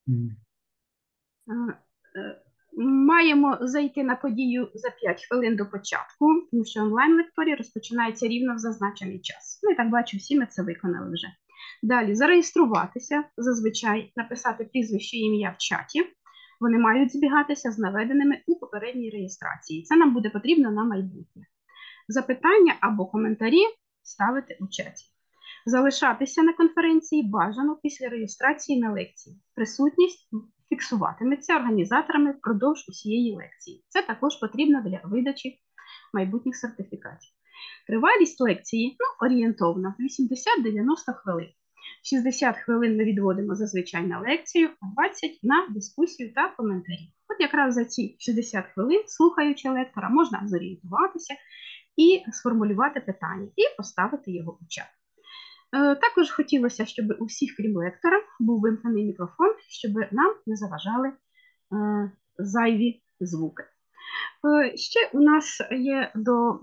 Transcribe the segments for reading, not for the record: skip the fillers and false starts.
М. Маємо зайти на подію за 5 хвилин до початку, тому що онлайн-лекторій розпочинається рівно в зазначений час. Ну і так бачу, всі ми це виконали вже. Далі зареєструватися, зазвичай написати прізвище і ім'я в чаті. Вони мають збігатися з наведеними у попередній реєстрації. Це нам буде потрібно на майбутнє. Запитання або коментарі ставити у чаті. Залишатися на конференції бажано після реєстрації на лекції. Присутність фіксуватиметься організаторами впродовж усієї лекції. Це також потрібно для видачі майбутніх сертифікатів. Тривалість лекції орієнтовно 80-90 хвилин. 60 хвилин ми відводимо зазвичай на лекцію, а 20 на дискусію та коментарі. От якраз за ці 60 хвилин, слухаючи лектора, можна зорієнтуватися і сформулювати питання, і поставити його у чат. Також хотілося, щоб у всіх, крім лектора, був вимкнений мікрофон, щоб нам не заважали зайві звуки. Ще у нас є до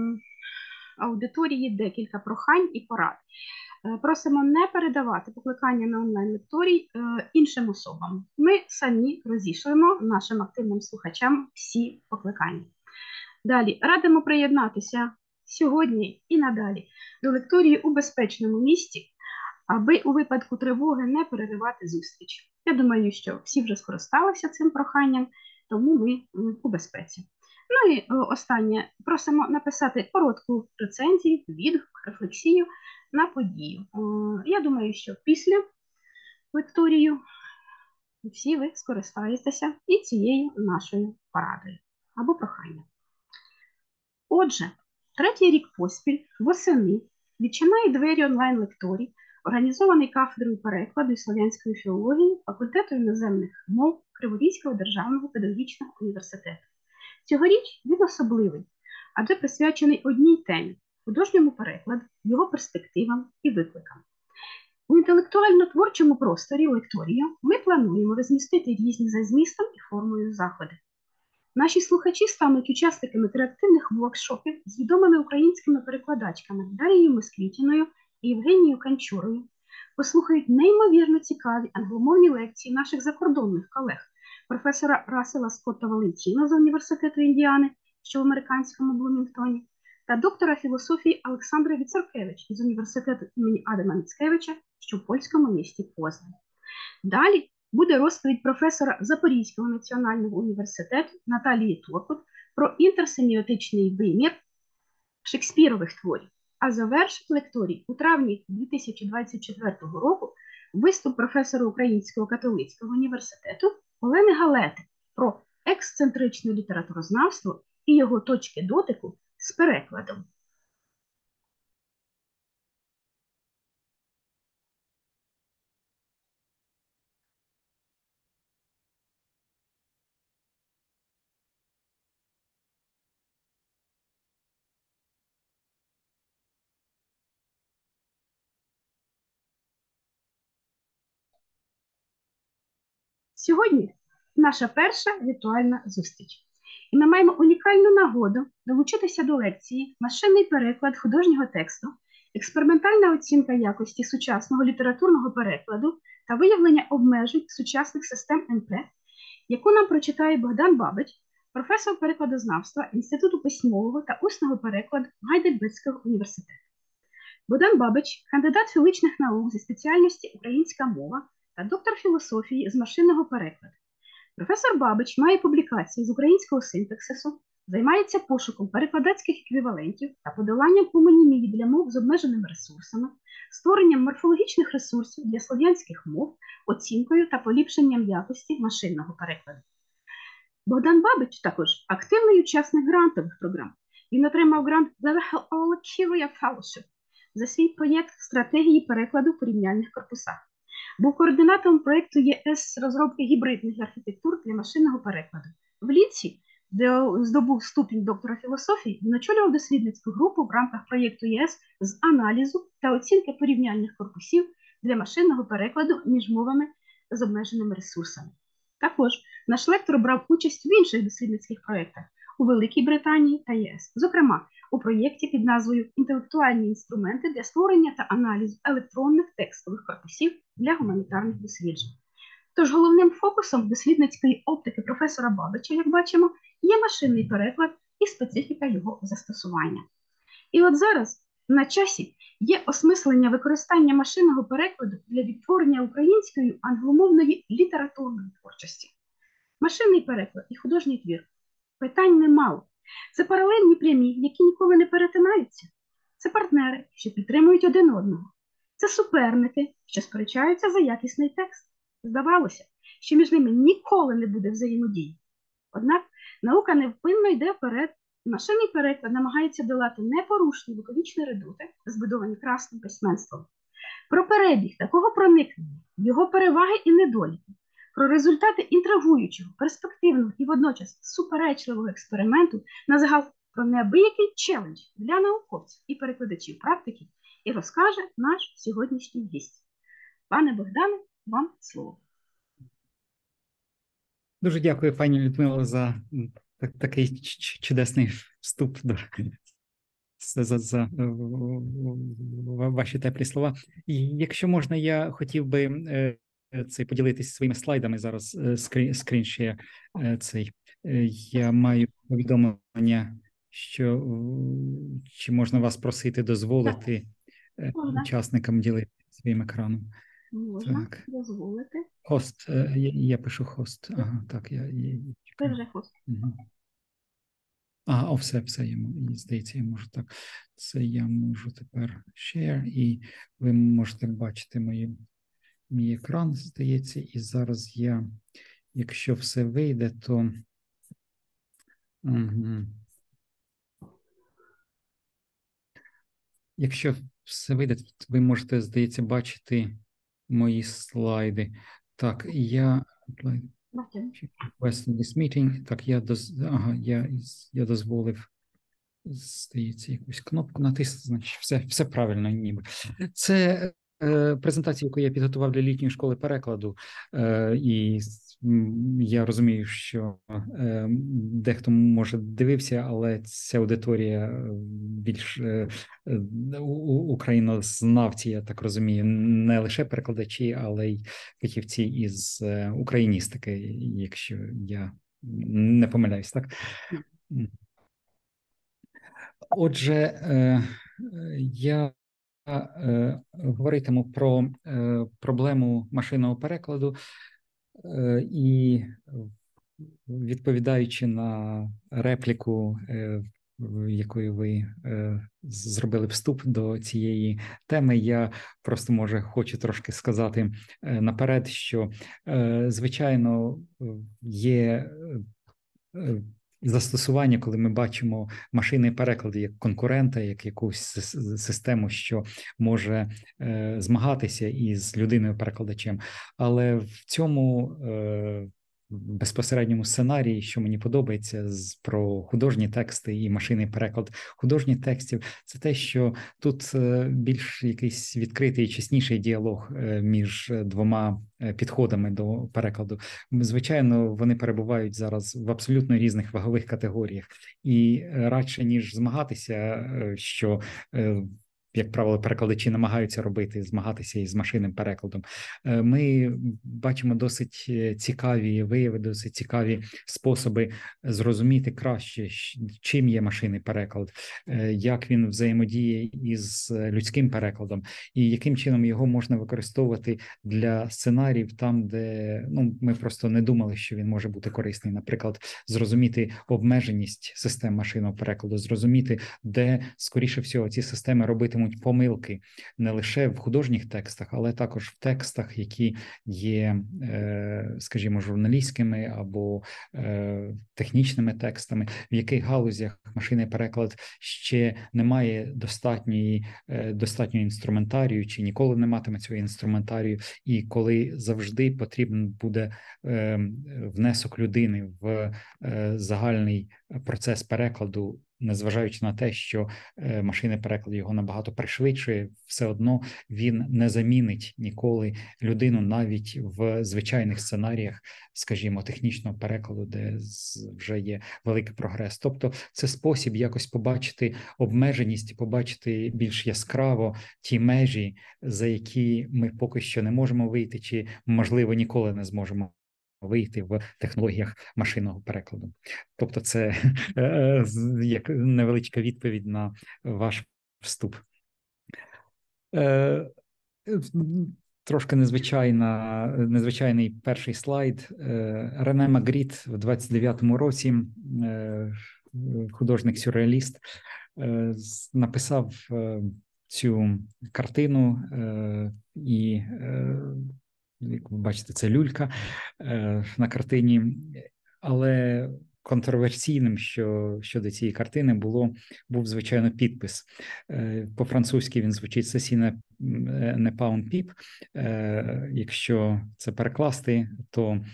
аудиторії декілька прохань і порад. Просимо не передавати покликання на онлайн-лекторій іншим особам. Ми самі розійшлемо нашим активним слухачам всі покликання. Далі, радимо приєднатися сьогодні і надалі до лекторії у безпечному місці, аби у випадку тривоги не переривати зустріч. Я думаю, що всі вже скористалися цим проханням, тому ми у безпеці. Ну і останнє, просимо написати коротку рецензію, відгук, рефлексію на подію. Я думаю, що після лекторію всі ви скористаєтеся і цією нашою порадою або проханням. Отже, третій рік поспіль восени відчиняє двері онлайн-лекторій, організований кафедрою перекладу і слов'янської філології факультету іноземних мов Криворізького державного педагогічного університету. Цьогоріч він особливий, адже присвячений одній темі – художньому перекладу, його перспективам і викликам. У інтелектуально-творчому просторі лекторію ми плануємо розмістити різні за змістом і формою заходи. Наші слухачі стануть учасниками інтерактивних воркшопів з відомими українськими перекладачками Дарією Москвітіною і Євгенією Канчурою, послухають неймовірно цікаві англомовні лекції наших закордонних колег, професора Рассела Скотта Валентіна з Університету Індіани, що в американському Блумінгтоні, та доктора філософії Олександра Віцаркевич із Університету імені Адама Міцкевича, що в польському місті Познаń. Далі буде розповідь професора Запорізького національного університету Наталії Торкут про інтерсеміотичний вимір Шекспірових творів, а завершить лекторій у травні 2024 року виступ професора Українського католицького університету Олени Галети про ексцентричне літературознавство і його точки дотику з перекладом. Сьогодні наша перша віртуальна зустріч. І ми маємо унікальну нагоду долучитися до лекції «Машинний переклад художнього тексту, експериментальна оцінка якості сучасного літературного перекладу та виявлення обмежень сучасних систем НП», яку нам прочитає Богдан Бабич, професор перекладознавства Інституту письмового та усного перекладу Гайдельберзького університету. Богдан Бабич – кандидат філологічних наук зі спеціальності «Українська мова» та доктор філософії з машинного перекладу. Професор Бабич має публікації з українського синтаксису, займається пошуком перекладацьких еквівалентів та подоланням омонімії для мов з обмеженими ресурсами, створенням морфологічних ресурсів для слов'янських мов, оцінкою та поліпшенням якості машинного перекладу. Богдан Бабич також активний учасник грантових програм. Він отримав грант The Curia Fellowship за свій проєкт стратегії перекладу в порівняльних корпусах. Був координатором проєкту ЄС з розробки гібридних архітектур для машинного перекладу. В Лідсі, де здобув ступінь доктора філософії, він очолював дослідницьку групу в рамках проєкту ЄС з аналізу та оцінки порівняльних корпусів для машинного перекладу між мовами з обмеженими ресурсами. Також наш лектор брав участь в інших дослідницьких проєктах у Великій Британії та ЄС, зокрема у проєкті під назвою «Інтелектуальні інструменти для створення та аналізу електронних текстових корпусів для гуманітарних досліджень». Тож головним фокусом дослідницької оптики професора Бабича, як бачимо, є машинний переклад і специфіка його застосування. І от зараз на часі є осмислення використання машинного перекладу для відтворення української англомовної літературної творчості. Машинний переклад і художній твір – питань немало. Це паралельні прямі, які ніколи не перетинаються. Це партнери, що підтримують один одного. Це суперники, що сперечаються за якісний текст. Здавалося, що між ними ніколи не буде взаємодії. Однак наука невпинно йде вперед. Машинний переклад намагається долати непорушні віковічні редути, збудовані красним письменством. Про перебіг такого проникнення, його переваги і недоліки, про результати інтригуючого, перспективного і водночас суперечливого експерименту на загал про неабиякий челендж для науковців і перекладачів практики і розкаже наш сьогоднішній гість. Пане Богдане, вам слово. Дуже дякую, пані Людмило, за такий чудесний вступ за ваші теплі слова. І якщо можна, я хотів би поділитися своїми слайдами зараз, скріншер цей. Я маю повідомлення, що чи можна вас просити дозволити учасникам ділитися своїм екраном. Можна дозволити. Хост, я пишу хост. Ага, так, Це вже хост. Все, здається, я можу так. Це я можу тепер share, і ви можете бачити мій екран, здається, і зараз якщо все вийде, то якщо все вийде, то ви можете, здається, бачити мої слайди. Так, я this meeting. Так, я дозволив, здається, якусь кнопку натиснути, значить, все правильно, ніби. Це презентація, яку я підготував для літньої школи перекладу, і я розумію, що дехто, може, дивився, але ця аудиторія більш українознавці, я так розумію, не лише перекладачі, але й фахівці із україністики, якщо я не помиляюсь, так? Отже, я говоритиму про проблему машинного перекладу і, відповідаючи на репліку, якою ви зробили вступ до цієї теми, я просто, може, хочу трошки сказати наперед, що, звичайно, є застосування, коли ми бачимо машинний переклад як конкурента, як якусь систему, що може змагатися із людиною-перекладачем. Але в цьому безпосередньому сценарії, що мені подобається про художні тексти і машинний переклад художніх текстів, це те, що тут більш якийсь відкритий, чесніший діалог між двома підходами до перекладу. Звичайно, вони перебувають зараз в абсолютно різних вагових категоріях. І радше, ніж змагатися, що як правило, перекладачі намагаються змагатися із машинним перекладом. Ми бачимо досить цікаві вияви, досить цікаві способи зрозуміти краще, чим є машинний переклад, як він взаємодіє із людським перекладом, і яким чином його можна використовувати для сценаріїв там, де ми просто не думали, що він може бути корисний. Наприклад, зрозуміти обмеженість систем машинного перекладу, зрозуміти, де, скоріше всього, ці системи робитимуть помилки не лише в художніх текстах, але також в текстах, які є, скажімо, журналістськими або технічними текстами, в яких галузях машинний переклад ще не має достатньої інструментарію, чи ніколи не матиме цього інструментарію, і коли завжди потрібен буде внесок людини в загальний процес перекладу, незважаючи на те, що машини перекладу його набагато пришвидшує, все одно він не замінить ніколи людину навіть в звичайних сценаріях, скажімо, технічного перекладу, де вже є великий прогрес. Тобто це спосіб якось побачити обмеженість, побачити більш яскраво ті межі, за які ми поки що не можемо вийти, чи, можливо, ніколи не зможемо вийти в технологіях машинного перекладу. Тобто це як невеличка відповідь на ваш вступ. Трошки незвичайний перший слайд. Рене Магріт в 29-му році, художник-сюрреаліст, написав цю картину, і, як ви бачите, це люлька на картині, але контроверсійним щодо цієї картини був, звичайно, підпис. По-французьки він звучить «Ceci n'est pas un pipe». Якщо це перекласти, то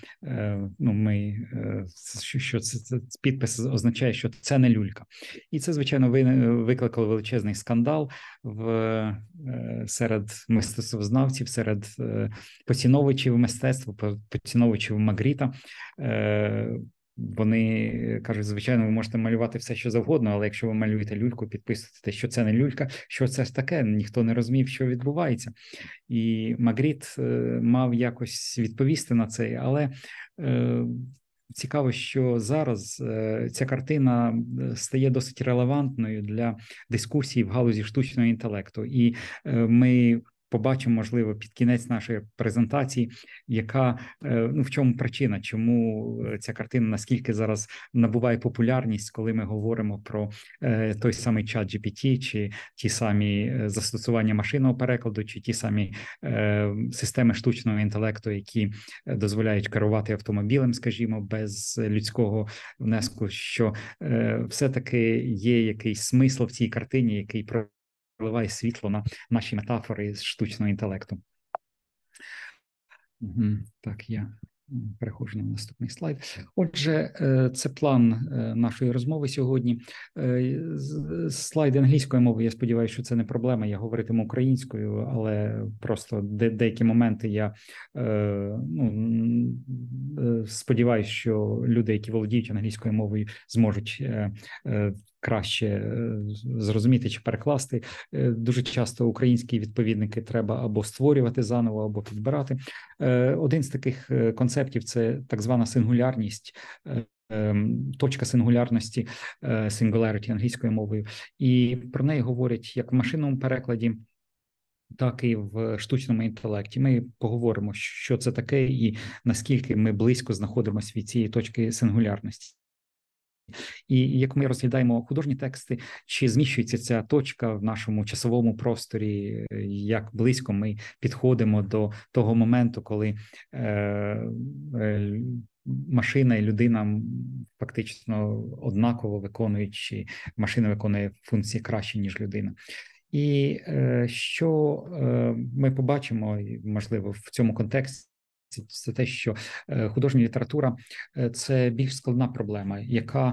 що це підпис означає, що це не люлька. І це, звичайно, викликало величезний скандал серед мистецтвознавців, серед поціновувачів мистецтва, поціновувачів Магріта. Вони кажуть, звичайно, ви можете малювати все, що завгодно, але якщо ви малюєте люльку, підписуєте, що це не люлька, що це ж таке, ніхто не розумів, що відбувається. І Магріт мав якось відповісти на це, але цікаво, що зараз ця картина стає досить релевантною для дискусії в галузі штучного інтелекту. І ми побачимо, можливо, під кінець нашої презентації, в чому причина, чому ця картина наскільки зараз набуває популярність, коли ми говоримо про той самий чат GPT, чи ті самі застосування машинного перекладу, чи ті самі системи штучного інтелекту, які дозволяють керувати автомобілем, скажімо, без людського внеску, що все-таки є якийсь смисл в цій картині, який проливає світло на наші метафори з штучного інтелекту. Так, я переходжу на наступний слайд. Отже, це план нашої розмови сьогодні. Слайди англійською мовою, я сподіваюся, що це не проблема, я говоритиму українською, але просто деякі моменти я сподіваюся, що люди, які володіють англійською мовою, зможуть краще зрозуміти чи перекласти. Дуже часто українські відповідники треба або створювати заново, або підбирати. Один з таких концептів – це так звана сингулярність, точка сингулярності, singularity англійською мовою. І про неї говорять як в машинному перекладі, так і в штучному інтелекті. Ми поговоримо, що це таке і наскільки ми близько знаходимося від цієї точки сингулярності. І як ми розглядаємо художні тексти, чи зміщується ця точка в нашому часовому просторі, як близько ми підходимо до того моменту, коли машина і людина фактично однаково виконують, чи машина виконує функції краще, ніж людина. І що ми побачимо, можливо, в цьому контексті, це те, що художня література – це більш складна проблема, яка,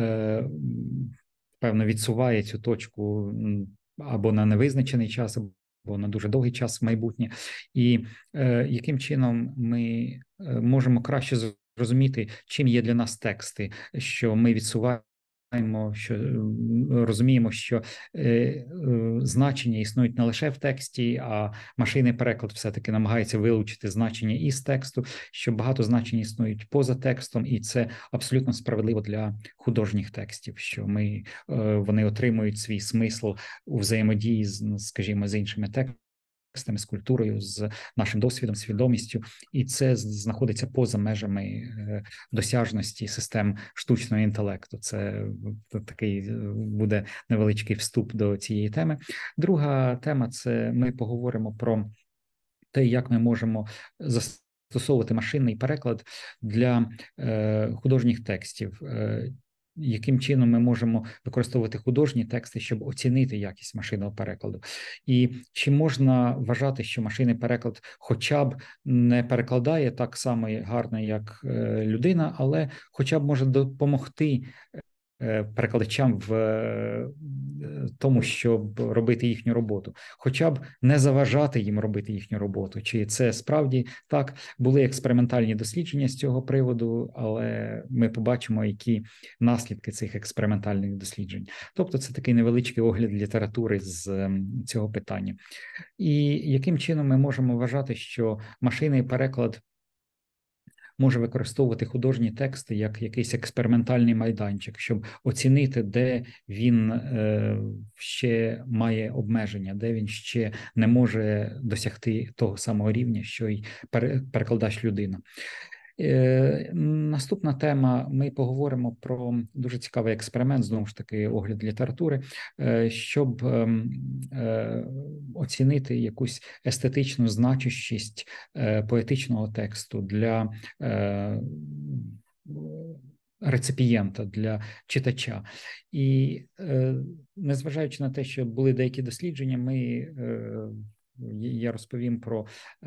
певно, відсуває цю точку або на невизначений час, або на дуже довгий час в майбутнє. І яким чином ми можемо краще зрозуміти, чим є для нас тексти, що ми відсуваємо, що розуміємо, що значення існують не лише в тексті, а машинний переклад все-таки намагається вилучити значення із тексту, що багато значень існують поза текстом, і це абсолютно справедливо для художніх текстів, що вони отримують свій смисл у взаємодії, скажімо, з іншими текстами, з культурою, з нашим досвідом, свідомістю, і це знаходиться поза межами досяжності систем штучного інтелекту. Це такий буде невеличкий вступ до цієї теми. Друга тема – це ми поговоримо про те, як ми можемо застосовувати машинний переклад для художніх текстів. Яким чином ми можемо використовувати художні тексти, щоб оцінити якість машинного перекладу. І чи можна вважати, що машинний переклад хоча б не перекладає так само гарно, як людина, але хоча б може допомогти перекладачам в тому, щоб робити їхню роботу, хоча б не заважати їм робити їхню роботу. Чи це справді так? Були експериментальні дослідження з цього приводу, але ми побачимо, які наслідки цих експериментальних досліджень. Тобто це такий невеличкий огляд літератури з цього питання. І яким чином ми можемо вважати, що машинний переклад може використовувати художні тексти як якийсь експериментальний майданчик, щоб оцінити, де він ще має обмеження, де він ще не може досягти того самого рівня, що й перекладач людина. Наступна тема, ми поговоримо про дуже цікавий експеримент, знову ж таки, огляд літератури, щоб оцінити якусь естетичну значущість поетичного тексту для реципієнта, для читача. І незважаючи на те, що були деякі дослідження, я розповім про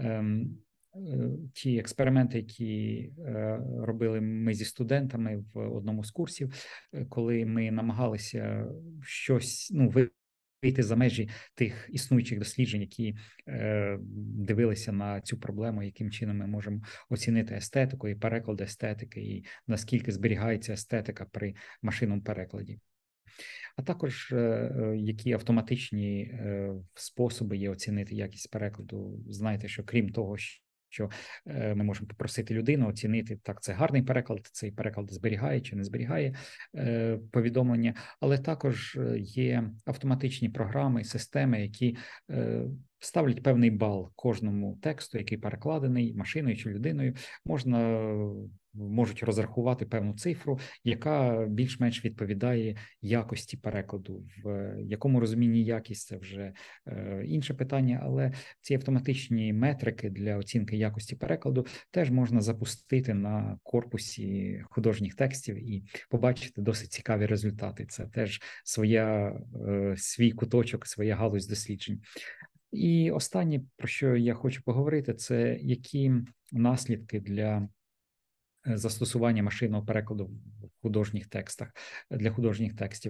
ті експерименти, які робили ми зі студентами в одному з курсів, коли ми намагалися щось, вийти за межі тих існуючих досліджень, які дивилися на цю проблему, яким чином ми можемо оцінити естетику і переклад естетики, і наскільки зберігається естетика при машинному перекладі. А також які автоматичні способи є оцінити якість перекладу. Знаєте, що крім того, що ми можемо попросити людину оцінити, так, це гарний переклад, цей переклад зберігає чи не зберігає повідомлення, але також є автоматичні програми, системи, які ставлять певний бал кожному тексту, який перекладений машиною чи людиною, можуть розрахувати певну цифру, яка більш-менш відповідає якості перекладу. В якому розумінні якість – це вже інше питання, але ці автоматичні метрики для оцінки якості перекладу теж можна запустити на корпусі художніх текстів і побачити досить цікаві результати. Це теж свій куточок, своя галузь досліджень. І останнє, про що я хочу поговорити, це які наслідки для застосування машинного перекладу в художніх текстах, для художніх текстів.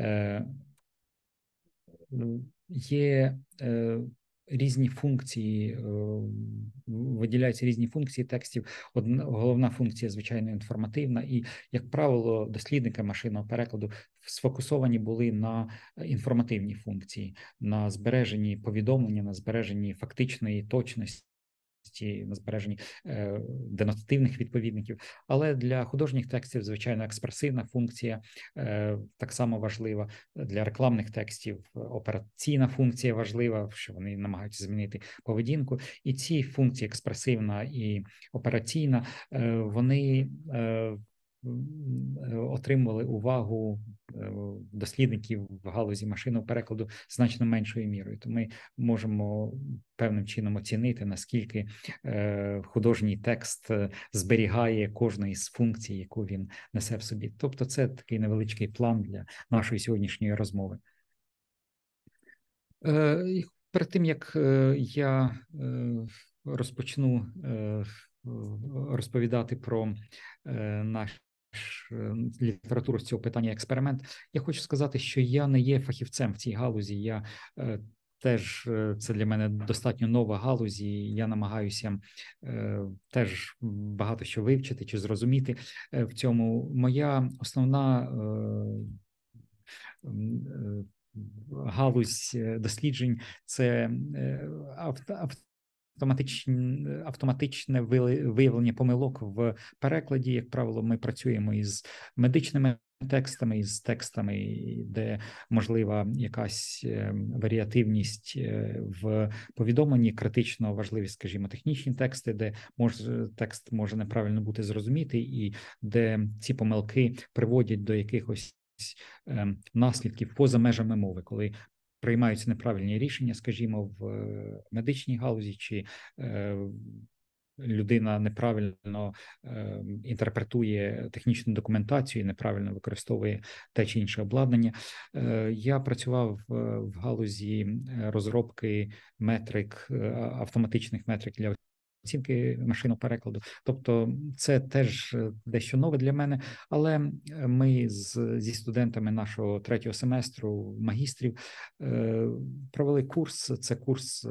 Є різні функції, виділяються різні функції текстів. Головна функція, звичайно, інформативна, і, як правило, дослідники машинного перекладу сфокусовані були на інформативній функції, на збереженні повідомлення, на збереженні фактичної точності, на збереженні денотативних відповідників. Але для художніх текстів, звичайно, експресивна функція так само важлива. Для рекламних текстів операційна функція важлива, що вони намагаються змінити поведінку. І ці функції, експресивна і операційна, вони отримували увагу дослідників в галузі машинного перекладу значно меншою мірою. То ми можемо певним чином оцінити, наскільки художній текст зберігає кожну із функцій, яку він несе в собі. Тобто це такий невеличкий план для нашої сьогоднішньої розмови. Перед тим, як я розпочну розповідати про наш літературу з цього питання експеримент, я хочу сказати, що я не є фахівцем в цій галузі. Я теж, це для мене достатньо нова галузь, і я намагаюся теж багато що вивчити чи зрозуміти в цьому. Моя основна галузь досліджень – це автоматичне виявлення помилок в перекладі. Як правило, ми працюємо із медичними текстами, із текстами, де можлива якась варіативність в повідомленні, критично важливі, скажімо, технічні тексти, де текст може неправильно бути зрозумітий і де ці помилки приводять до якихось наслідків поза межами мови, коли приймаються неправильні рішення, скажімо, в медичній галузі, чи людина неправильно інтерпретує технічну документацію і неправильно використовує те чи інше обладнання. Я працював в галузі розробки метрик, автоматичних метрик для оцінки машинного перекладу. Тобто це теж дещо нове для мене, але ми зі студентами нашого 3-го семестру магістрів провели курс. Це курс,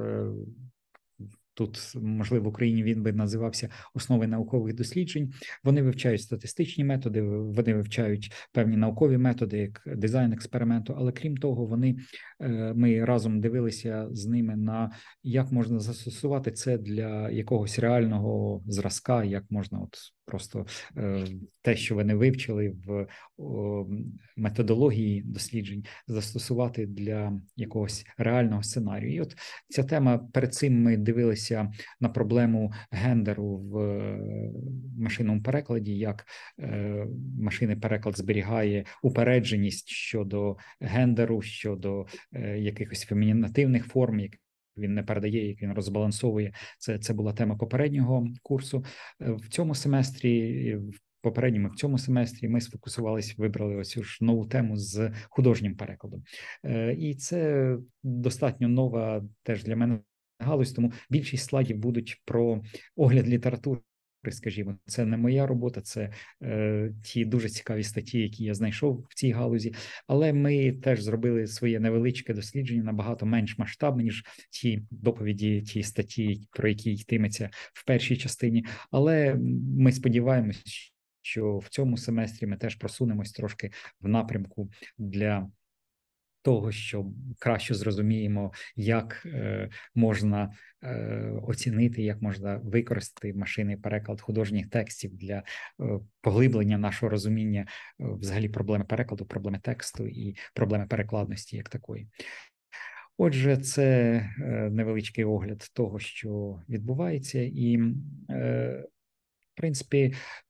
тут, можливо, в Україні він би називався «Основи наукових досліджень». Вони вивчають статистичні методи, вони вивчають певні наукові методи, як дизайн експерименту, але крім того, ми разом дивилися з ними на як можна застосувати це для якогось реального зразка, як можна просто те, що вони вивчили в методології досліджень, застосувати для якогось реального сценарію. І от ця тема, перед цим ми дивилися на проблему гендеру в машинному перекладі, як машинний переклад зберігає упередженість щодо гендеру, щодо якихось фемінативних форм, він не передає, як він розбалансовує. Це була тема попереднього курсу. В цьому семестрі, в цьому семестрі ми сфокусувалися, вибрали ось ж нову тему з художнім перекладом. І це достатньо нова теж для мене галузь, тому більшість слайдів будуть про огляд літератури, скажімо. Це не моя робота, це ті дуже цікаві статті, які я знайшов в цій галузі, але ми теж зробили своє невеличке дослідження, набагато менш масштабне, ніж ті доповіді, ті статті, про які йтиметься в першій частині, але ми сподіваємось, що в цьому семестрі ми теж просунемось трошки в напрямку для того, що краще зрозуміємо, як можна оцінити, як можна використати машинний переклад художніх текстів для поглиблення нашого розуміння взагалі проблеми перекладу, проблеми тексту і проблеми перекладності як такої. Отже, це невеличкий огляд того, що відбувається, і в принципі,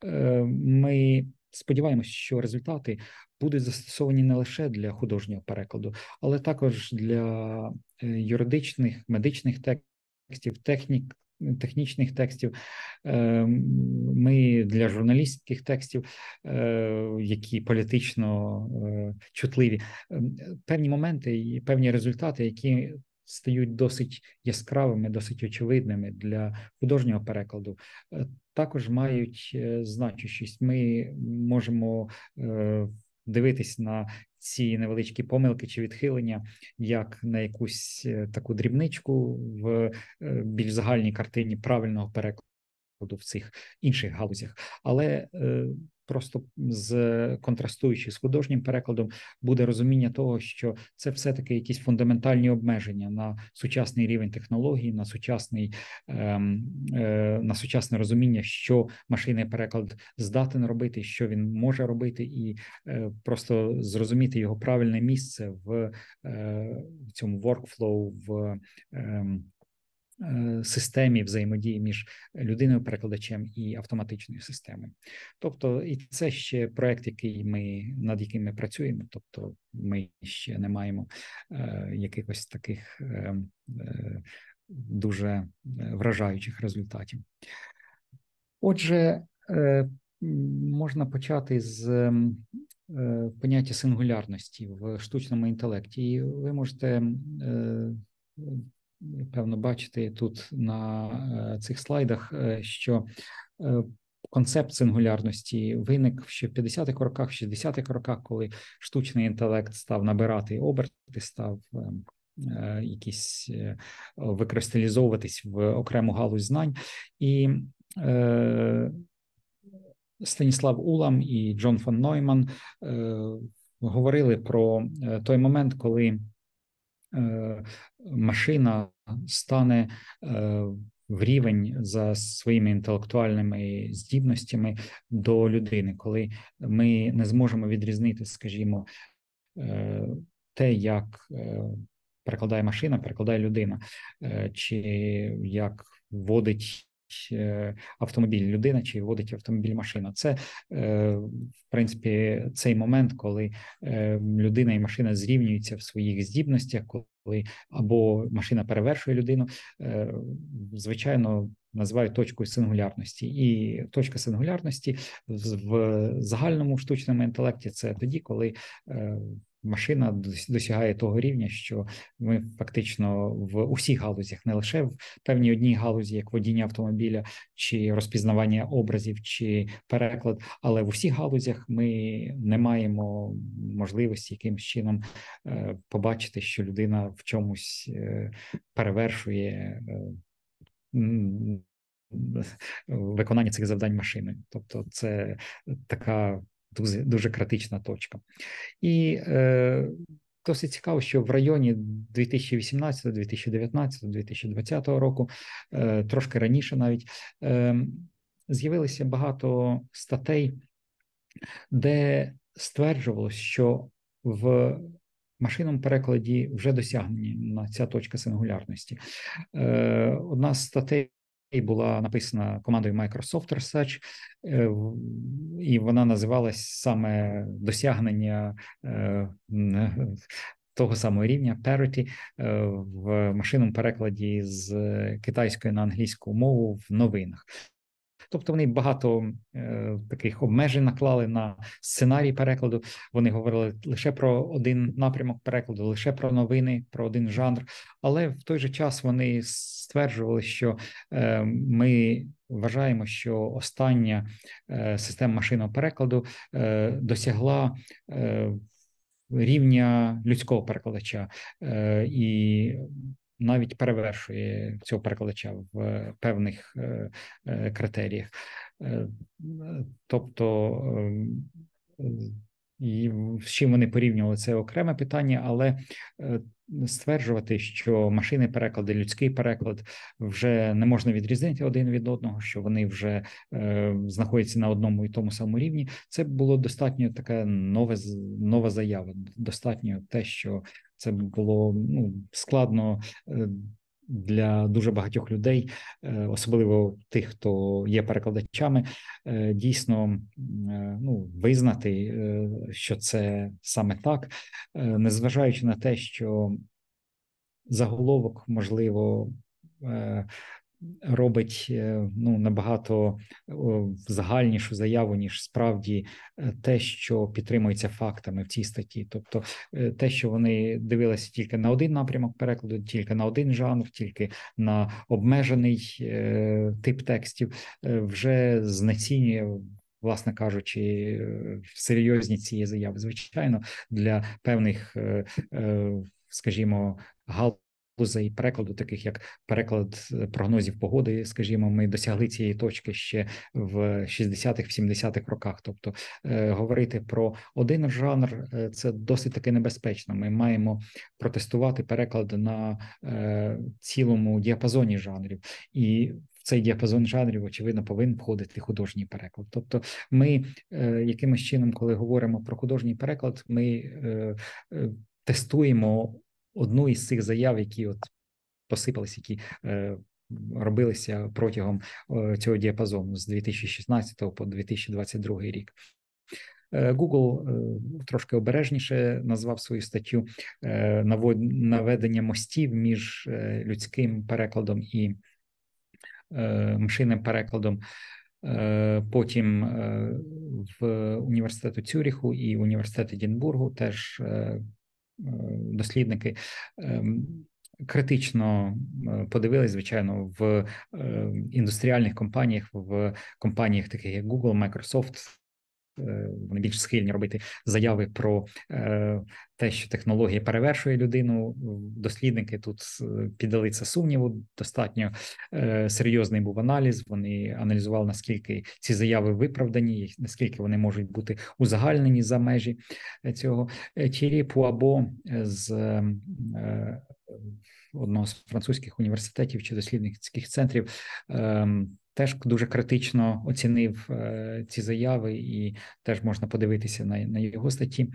ми сподіваємося, що результати будуть застосовані не лише для художнього перекладу, але також для юридичних, медичних текстів, технічних текстів, ми для журналістських текстів, які політично чутливі, певні моменти і певні результати, які стають досить яскравими, досить очевидними для художнього перекладу, також мають значущість. Ми можемо дивитись на ці невеличкі помилки чи відхилення як на якусь таку дрібничку в більш загальній картині правильного перекладу в цих інших галузях, але просто контрастуючи з художнім перекладом, буде розуміння того, що це все-таки якісь фундаментальні обмеження на сучасний рівень технологій, на сучасне розуміння, що машинний переклад здатен робити, що він може робити, і просто зрозуміти його правильне місце в цьому workflow, в системі взаємодії між людиною-перекладачем і автоматичною системою. Тобто, і це ще проект, над яким ми працюємо, тобто ми ще не маємо якихось таких дуже вражаючих результатів. Отже, можна почати з поняття сингулярності в штучному інтелекті. І ви можете певно бачити тут на цих слайдах, що концепт сингулярності виник ще в 50-х роках, в 60-х роках, коли штучний інтелект став набирати оберти, став якісь викристалізовуватись в окрему галузь знань. І Станіслав Улам і Джон фон Нойман говорили про той момент, коли машина стане в рівень за своїми інтелектуальними здібностями до людини, коли ми не зможемо відрізнити, скажімо, те, як перекладає машина, перекладає людина, чи як водить автомобіль людина, чи водить автомобіль машина. Це, в принципі, цей момент, коли людина і машина зрівнюються в своїх здібностях, коли або машина перевершує людину, звичайно, називають точкою сингулярності. І точка сингулярності в загальному штучному інтелекті – це тоді, коли машина досягає того рівня, що ми фактично в усіх галузях, не лише в певній одній галузі, як водіння автомобіля, чи розпізнавання образів, чи переклад, але в усіх галузях ми не маємо можливості якимось чином побачити, що людина в чомусь перевершує виконання цих завдань машиною.Тобто це така дуже критична точка. І досить цікаво, що в районі 2018, 2019, 2020 року, трошки раніше навіть, з'явилося багато статей, де стверджувалось, що в машинному перекладі вже досягнена ця точка сингулярності. Одна з статей була написана командою Microsoft Research, і вона називалась саме досягнення того самого рівня parity в машинному перекладі з китайської на англійську мову в новинах. Тобто вони багато таких обмежень наклали на сценарій перекладу. Вони говорили лише про один напрямок перекладу, лише про новини, про один жанр. Але в той же час вони стверджували, що ми вважаємо, що остання система машинного перекладу досягла рівня людського перекладача і навіть перевершує цього перекладача в певних критеріях. Тобто, і з чим вони порівнювали, це окреме питання, але стверджувати, що машинний переклад і людський переклад вже не можна відрізнити один від одного, що вони вже знаходяться на одному і тому самому рівні, це було достатньо така нова заява, достатньо те, що це було складно для дуже багатьох людей, особливо тих, хто є перекладачами, дійсно визнати, що це саме так, незважаючи на те, що заголовок, можливо, робить набагато загальнішу заяву, ніж справді те, що підтримується фактами в цій статті. Тобто те, що вони дивилися тільки на один напрямок перекладу, тільки на один жанр, тільки на обмежений тип текстів, вже знецінює, власне кажучи, серйозні цієї заяви. Звичайно, для певних, скажімо, галузей перекладу, таких як переклад прогнозів погоди, скажімо, ми досягли цієї точки ще в 60-х, 70-х роках. Тобто говорити про один жанр – це досить таки небезпечно. Ми маємо протестувати переклад на цілому діапазоні жанрів. І в цей діапазон жанрів, очевидно, повинен входити художній переклад. Тобто ми якимось чином, коли говоримо про художній переклад, ми тестуємо одну із цих заяв, які от посипалися, які робилися протягом цього діапазону з 2016 по 2022 рік. Google трошки обережніше назвав свою статтю наведення мостів між людським перекладом і машинним перекладом. Потім в університету Цюріху і університету Единбургу теж дослідники критично подивились, звичайно, в індустріальних компаніях, в компаніях таких як Google, Microsoft. Вони більш схильні робити заяви про те, що технологія перевершує людину. Дослідники тут піддали це сумніву. Достатньо серйозний був аналіз. Вони аналізували, наскільки ці заяви виправдані, наскільки вони можуть бути узагальнені за межі цього. Т'єрі Пуабо з одного з французьких університетів чи дослідницьких центрів теж дуже критично оцінив ці заяви, і теж можна подивитися на його статті.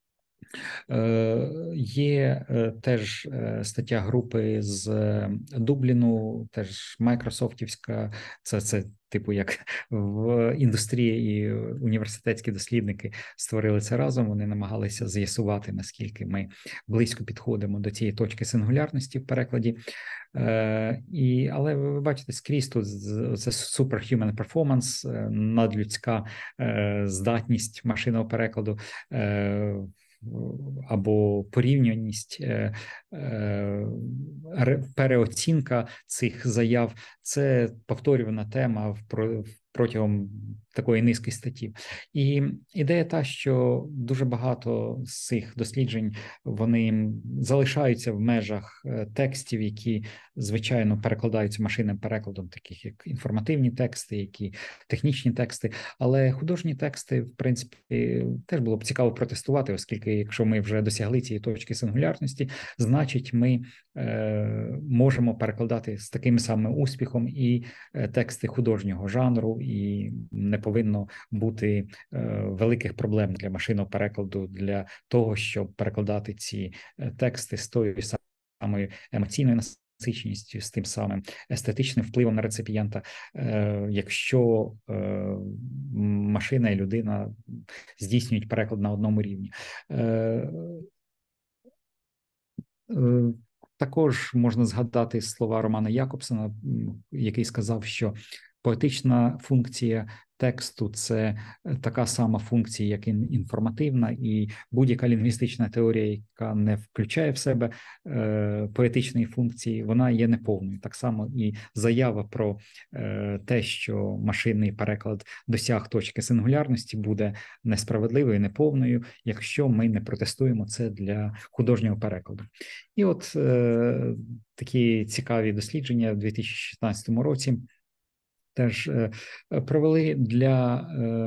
Є теж стаття групи з Дубліну, теж майкрософтівська, це типу як в індустрії і університетські дослідники створили це разом, вони намагалися з'ясувати, наскільки ми близько підходимо до цієї точки сингулярності в перекладі. Але ви бачите, скрізь тут це superhuman performance, надлюдська здатність машинного перекладу, або порівнянність, переоцінка цих заяв – це повторювана тема протягом такої низки статтів. І ідея та, що дуже багато з цих досліджень, вони залишаються в межах текстів, які, звичайно, перекладаються машинним перекладом, таких як інформативні тексти, які технічні тексти, але художні тексти, в принципі, теж було б цікаво протестувати, оскільки якщо ми вже досягли цієї точки сингулярності, значить ми можемо перекладати з таким самим успіхом і тексти художнього жанру, і не повинно бути великих проблем для машинного перекладу для того, щоб перекладати ці тексти з тою самою емоційною насиченістю, з тим самим естетичним впливом на реципієнта, якщо машина і людина здійснюють переклад на одному рівні. Також можна згадати слова Романа Якобсона, який сказав, що поетична функція тексту – це така сама функція, як і інформативна, і будь-яка лінгвістична теорія, яка не включає в себе поетичної функції, вона є неповною. Так само і заява про те, що машинний переклад досяг точки сингулярності, буде несправедливою, неповною, якщо ми не протестуємо це для художнього перекладу. І от такі цікаві дослідження в 2016 році теж провели для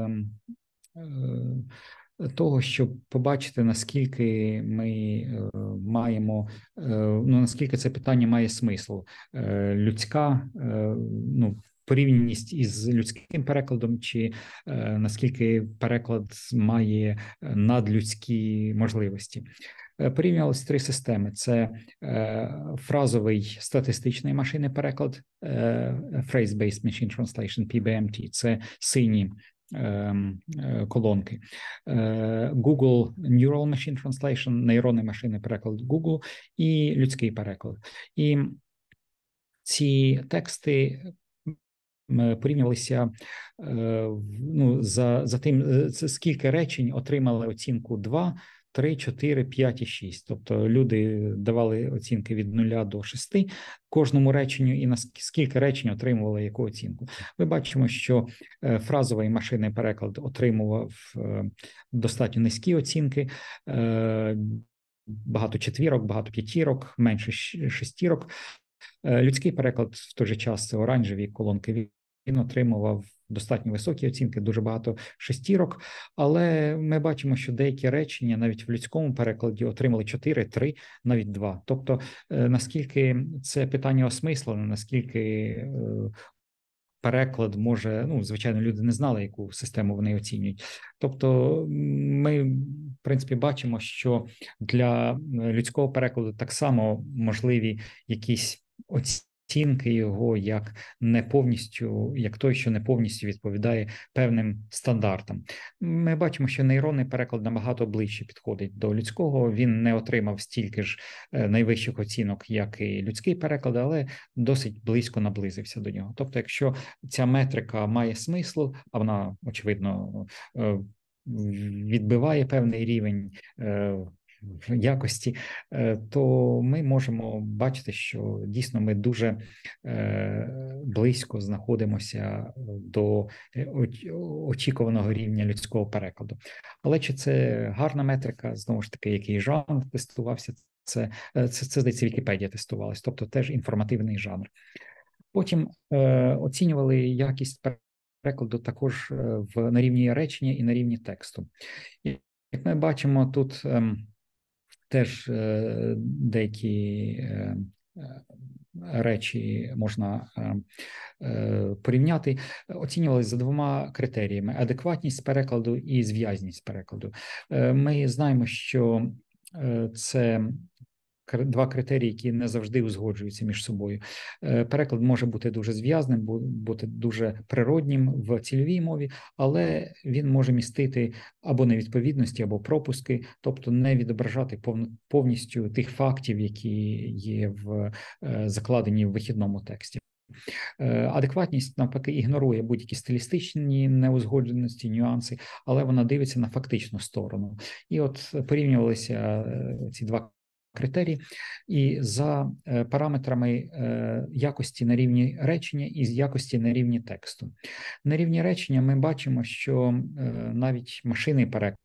того, щоб побачити, наскільки ми маємо, наскільки це питання має смисл. Людська, порівняність із людським перекладом, чи наскільки переклад має надлюдські можливості. Порівнювалися 3 системи. Це фразовий статистичний машинний переклад, Phrase-Based Machine Translation, PBMT, це сині колонки. Google Neural Machine Translation, нейронний машинний переклад Google і людський переклад. І ці тексти порівнювалися за тим, скільки речень отримали оцінку 2, 3, 4, 5 і 6. Тобто люди давали оцінки від 0 до 6 кожному реченню, і на скільки речень отримували яку оцінку. Ми бачимо, що фразовий машинний переклад отримував достатньо низькі оцінки, багато четвірок, багато п'ятірок, менше шестірок. Людський переклад в той же час, це оранжеві колонки, він отримував достатньо високі оцінки, дуже багато шестірок, але ми бачимо, що деякі речення навіть в людському перекладі отримали 4, 3, навіть 2. Тобто, наскільки це питання осмислене, наскільки переклад може, звичайно, люди не знали, яку систему вони оцінюють. Тобто ми, в принципі, бачимо, що для людського перекладу так само можливі якісь оцінки його як не повністю, як той, що не повністю відповідає певним стандартам. Ми бачимо, що нейронний переклад набагато ближче підходить до людського. Він не отримав стільки ж найвищих оцінок, як і людський переклад, але досить близько наблизився до нього. Тобто, якщо ця метрика має смисл, а вона, очевидно, відбиває певний рівень якості, то ми можемо бачити, що дійсно ми дуже близько знаходимося до очікуваного рівня людського перекладу. Але чи це гарна метрика, знову ж таки, який жанр тестувався, це здається, Вікіпедія тестувалась, тобто теж інформативний жанр. Потім оцінювали якість перекладу також на рівні речення і на рівні тексту. Як ми бачимо, тут теж деякі речі можна порівняти. Оцінювалися за 2 критеріями: адекватність перекладу і зв'язність перекладу. Ми знаємо, що це 2 критерії, які не завжди узгоджуються між собою. Переклад може бути дуже зв'язним, бути дуже природнім в цільовій мові, але він може містити або невідповідності, або пропуски, тобто не відображати повністю тих фактів, які є закладені в вихідному тексті. Адекватність, навпаки, ігнорує будь-які стилістичні неузгодженості, нюанси, але вона дивиться на фактичну сторону. І от порівнювалися ці два критерії, і за параметрами якості на рівні речення і якості на рівні тексту. На рівні речення ми бачимо, що навіть машинний переклад,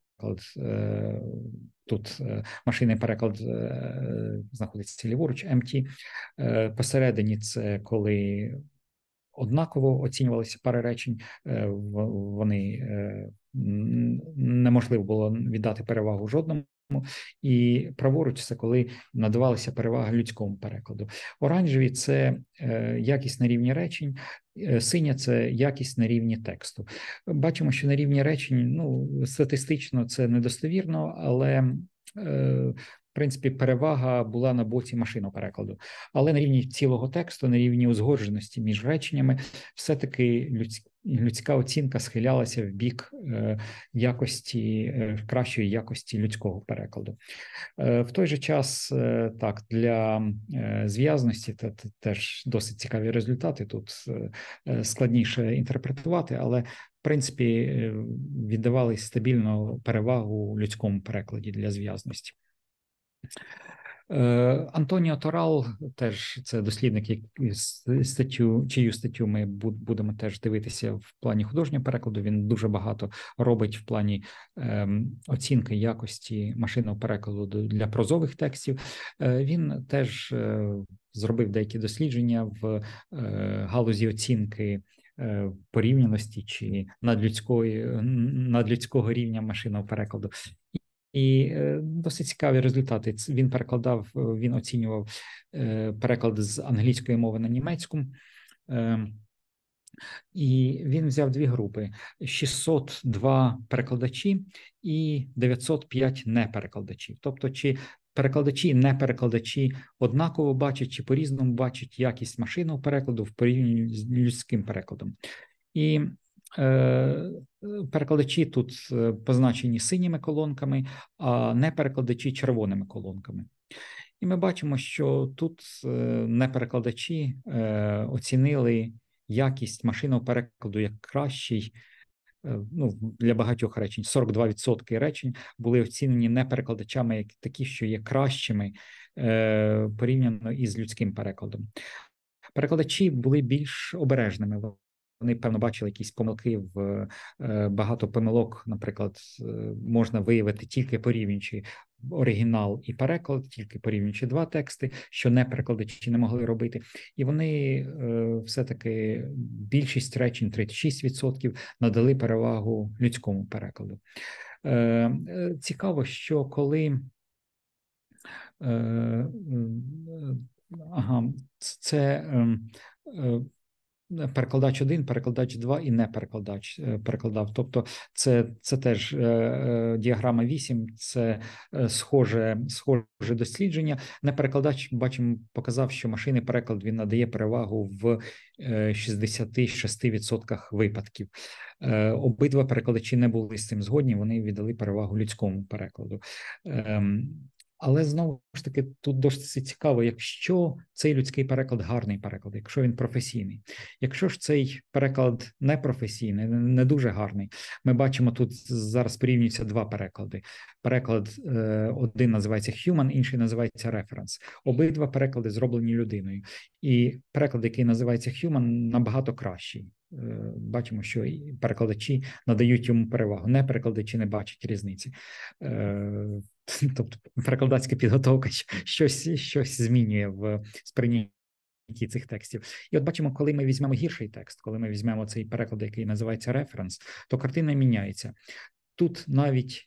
тут машинний переклад знаходиться ліворуч, MT, посередині це коли однаково оцінювалися пари речень, вони неможливо було віддати перевагу жодному. І праворуч це коли надавалася перевага людському перекладу. Оранжеві це якість на рівні речень, синя це якість на рівні тексту. Бачимо, що на рівні речень, ну, статистично це недостовірно, але в принципі, перевага була на боці машинного перекладу. Але на рівні цілого тексту, на рівні узгодженості між реченнями, все-таки людська оцінка схилялася в бік якості, кращої якості людського перекладу. В той же час, так, для зв'язності теж досить цікаві результати. Тут складніше інтерпретувати, але в принципі віддавали стабільну перевагу людському перекладі для зв'язності. Антоніо Торал, теж це дослідник, чию статтю ми будемо теж дивитися в плані художнього перекладу. Він дуже багато робить в плані оцінки якості машинного перекладу для прозових текстів. Він теж зробив деякі дослідження в галузі оцінки порівняності чи надлюдського рівня машинного перекладу. І досить цікаві результати. Він оцінював переклад з англійської мови на німецьку. І він взяв дві групи: 602 перекладачі і 905 неперекладачів. Тобто, чи перекладачі і неперекладачі однаково бачать, чи по-різному бачать якість машинного перекладу в порівнянні з людським перекладом. І перекладачі тут позначені синіми колонками, а неперекладачі червоними колонками. І ми бачимо, що тут неперекладачі оцінили якість машинного перекладу як кращий. Ну, для багатьох речень 42% речень були оцінені неперекладачами як такі, що є кращими порівняно із людським перекладом. Перекладачі були більш обережними. Вони, певно, бачили якісь помилки багато помилок, наприклад, можна виявити тільки порівнюючи оригінал і переклад, тільки порівнюючи два тексти, що неперекладачі не могли робити. І вони все-таки більшість речень, 36%, надали перевагу людському перекладу. Цікаво, що коли це перекладач 1, перекладач 2 і неперекладач перекладав. Тобто це теж діаграма 8, це схоже дослідження. Неперекладач, бачимо, показав, що машинний переклад він надає перевагу в 66% випадків. Обидва перекладачі не були з цим згодні, вони віддали перевагу людському перекладу. Але, знову ж таки, тут досить цікаво, якщо цей людський переклад гарний переклад, якщо він професійний. Якщо ж цей переклад не професійний, не дуже гарний, ми бачимо, тут зараз порівнюються два переклади. Переклад один називається human, інший називається reference. Обидва переклади зроблені людиною. І переклад, який називається human, набагато кращий. Бачимо, що перекладачі надають йому перевагу, не перекладачі не бачать різниці. Тобто перекладацька підготовка щось змінює в сприйнятті цих текстів. І от бачимо, коли ми візьмемо гірший текст, коли ми візьмемо цей переклад, який називається reference, то картина міняється. Тут навіть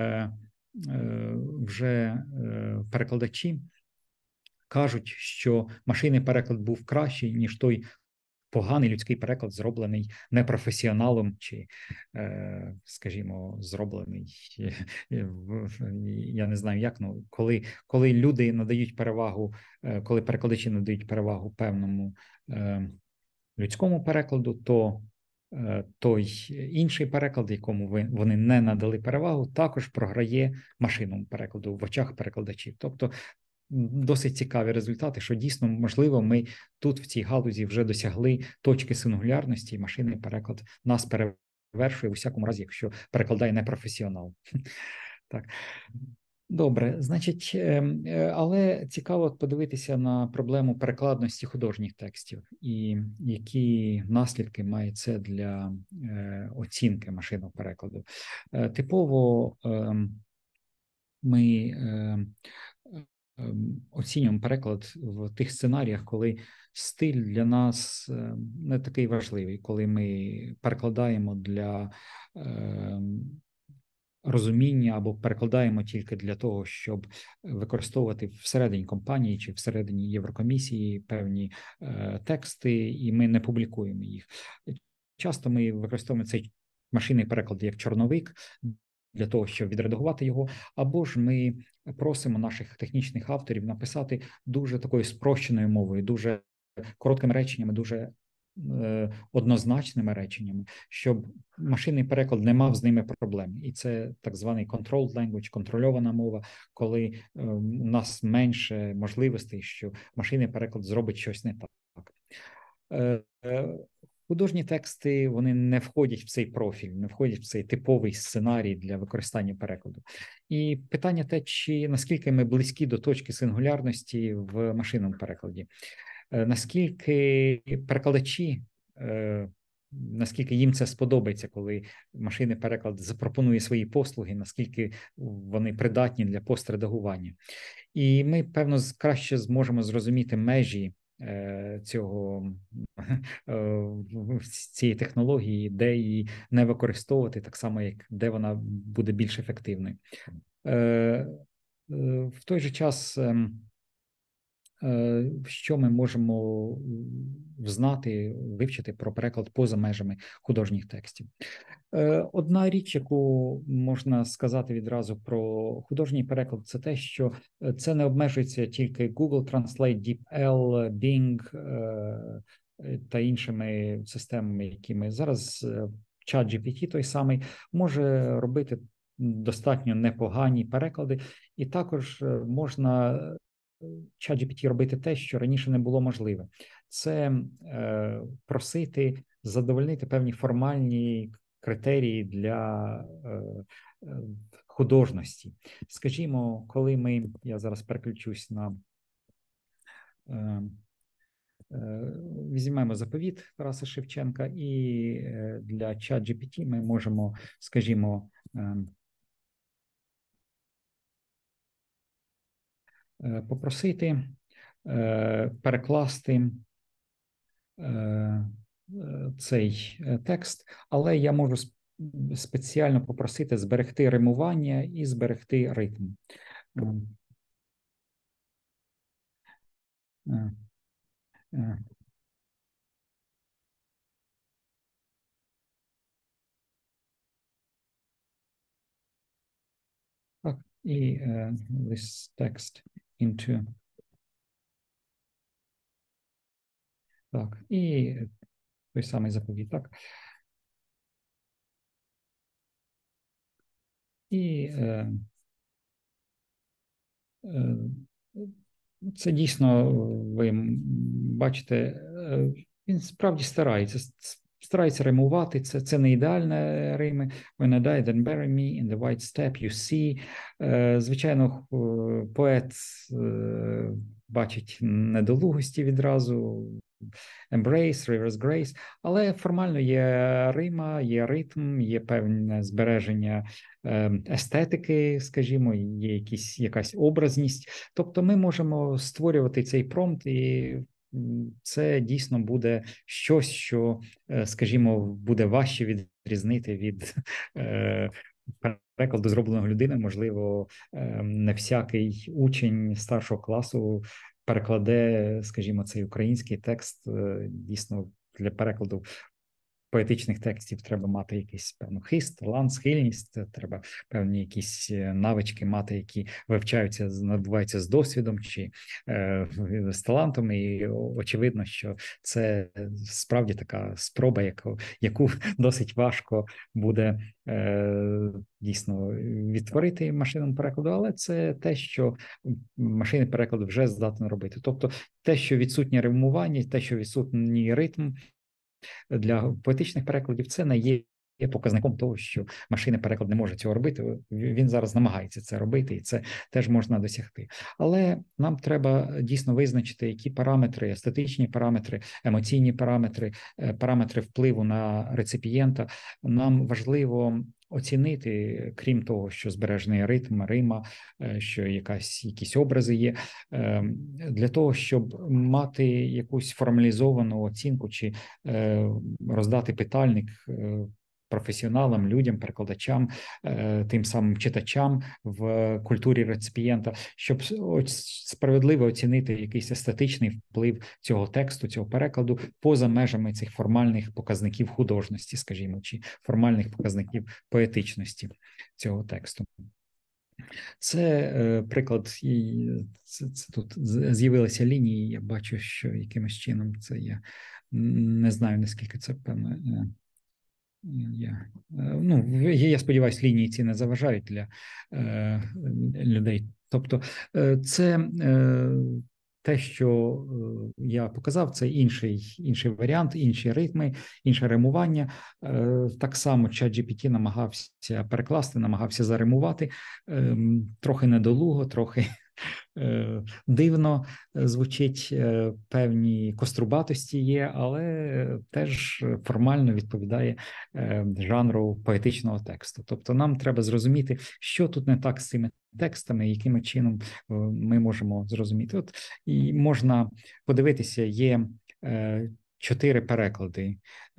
вже перекладачі кажуть, що машинний переклад був кращий, ніж той поганий людський переклад, зроблений непрофесіоналом чи, скажімо, зроблений, я не знаю як, ну, коли люди надають перевагу, коли перекладачі надають перевагу певному людському перекладу, то той інший переклад, якому вони не надали перевагу, також програє машинному перекладу в очах перекладачів. Тобто досить цікаві результати, що дійсно, можливо, ми тут в цій галузі вже досягли точки сингулярності, і машинний переклад нас перевершує у всякому разі, якщо перекладає непрофесіонал. Так. Добре, значить, але цікаво подивитися на проблему перекладності художніх текстів і які наслідки має це для оцінки машинного перекладу. Типово ми оцінюємо переклад в тих сценаріях, коли стиль для нас не такий важливий, коли ми перекладаємо для розуміння або перекладаємо тільки для того, щоб використовувати всередині компанії чи всередині Єврокомісії певні тексти, і ми не публікуємо їх. Часто ми використовуємо цей машинний переклад як чорновик для того, щоб відредагувати його, або ж ми просимо наших технічних авторів написати дуже такою спрощеною мовою, дуже короткими реченнями, дуже однозначними реченнями, щоб машинний переклад не мав з ними проблем. І це так званий controlled language, контрольована мова, коли у нас менше можливостей, що машинний переклад зробить щось не так. Художні тексти, вони не входять в цей профіль, не входять в цей типовий сценарій для використання перекладу. І питання те, чи наскільки ми близькі до точки сингулярності в машинному перекладі. Наскільки перекладачі, наскільки їм це сподобається, коли машинний переклад запропонує свої послуги, наскільки вони придатні для постредагування. І ми, певно, краще зможемо зрозуміти межі цієї технології, де її не використовувати, так само, як де вона буде більш ефективною. В той же час, що ми можемо взнати, вивчити про переклад поза межами художніх текстів. Одна річ, яку можна сказати відразу про художній переклад, це те, що це не обмежується тільки Google Translate, DeepL, Bing та іншими системами, які ми зараз, ChatGPT той самий, може робити достатньо непогані переклади, і також можна ChatGPT робити те, що раніше не було можливе. Це просити задовольнити певні формальні критерії для художності. Скажімо, коли я зараз переключусь на візьмемо заповіт Тараса Шевченка, і для ChatGPT ми можемо, скажімо, попросити перекласти цей текст, але я можу спеціально попросити зберегти римування і зберегти ритм. Так, і this text into. Так, і той самий заповіт, так. І це дійсно, ви бачите, він справді старається римувати, це не ідеальне рими. When I die, then bury me in the white steppe you see. Звичайно, поет бачить недолугості відразу, Embrace, Reverse Grace, але формально є рима, є ритм, є певне збереження естетики, скажімо, є якась образність. Тобто ми можемо створювати цей промпт, і це дійсно буде щось, що, скажімо, буде важче відрізнити від перекладу, зробленого людиною. Можливо, не всякий учень старшого класу перекладе, скажімо, цей український текст дійсно для перекладу поетичних текстів треба мати якийсь певну хист, талант, схильність, треба певні якісь навички мати, які вивчаються, набуваються з досвідом чи з талантом. І очевидно, що це справді така спроба, яку досить важко буде дійсно відтворити машинному перекладу, але це те, що машини перекладу вже здатні робити. Тобто те, що відсутнє римування, те, що відсутній ритм для поетичних перекладів, це не є показником того, що машини переклад не може цього робити. Він зараз намагається це робити, і це теж можна досягти. Але нам треба дійсно визначити, які параметри, естетичні параметри, емоційні параметри, параметри впливу на реципієнта. Нам важливо оцінити, крім того, що збережений ритм, рима, що якісь образи є, для того, щоб мати якусь формалізовану оцінку чи роздати питальник професіоналам, людям, перекладачам, тим самим читачам в культурі реципієнта, щоб справедливо оцінити якийсь естетичний вплив цього тексту, цього перекладу поза межами цих формальних показників художності, скажімо, чи формальних показників поетичності цього тексту. Це приклад, і це тут з'явилися лінії, я бачу, що якимось чином це є. Не знаю, наскільки це певно. Я сподіваюся, лінії ці не заважають для людей. Тобто це те, що я показав, це інший варіант, інші ритми, інше римування. Так само ChatGPT намагався перекласти, намагався заримувати, трохи недолуго, трохи дивно звучить, певні кострубатості є, але теж формально відповідає жанру поетичного тексту. Тобто нам треба зрозуміти, що тут не так з цими текстами, яким чином ми можемо зрозуміти. От і можна подивитися, є 4 переклади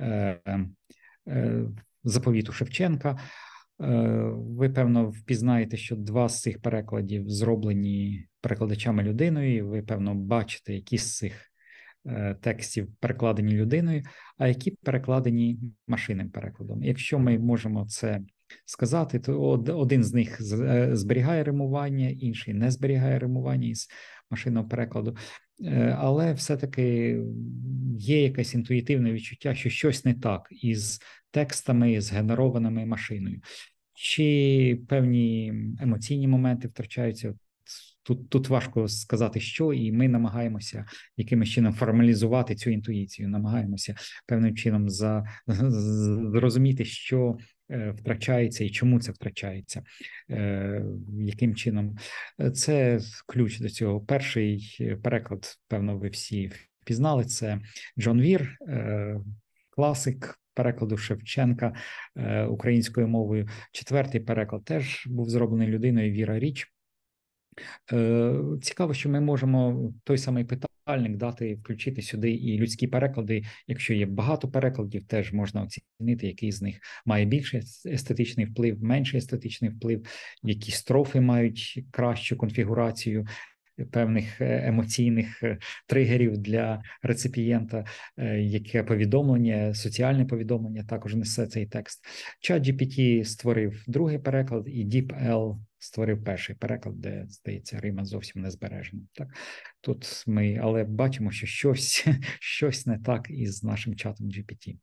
заповіту Шевченка. Ви, певно, впізнаєте, що 2 з цих перекладів зроблені перекладачами-людиною, ви, певно, бачите, які з цих текстів перекладені людиною, а які перекладені машинним перекладом. Якщо ми можемо це сказати, то один з них зберігає римування, інший не зберігає римування із машинного перекладу, але все-таки є якесь інтуїтивне відчуття, що щось не так із текстами, згенерованими машиною. Чи певні емоційні моменти втрачаються? Тут важко сказати, що, і ми намагаємося якимось чином формалізувати цю інтуїцію, намагаємося певним чином зрозуміти, що втрачається і чому це втрачається, яким чином. Це ключ до цього. Перший переклад, певно, ви всі впізнали, це Джон Вір, класик перекладу Шевченка українською мовою. 4-й переклад теж був зроблений людиною, Віра Річ. Цікаво, що ми можемо той самий питальник дати, включити сюди і людські переклади. Якщо є багато перекладів, теж можна оцінити, який з них має більший естетичний вплив, менший естетичний вплив, які строфи мають кращу конфігурацію певних емоційних тригерів для реципієнта, яке повідомлення, соціальне повідомлення також несе цей текст. ChatGPT створив другий переклад, і DeepL створив перший переклад, де, здається, рима зовсім не збережена. Так? Тут ми, але бачимо, що щось не так із нашим чатом GPT.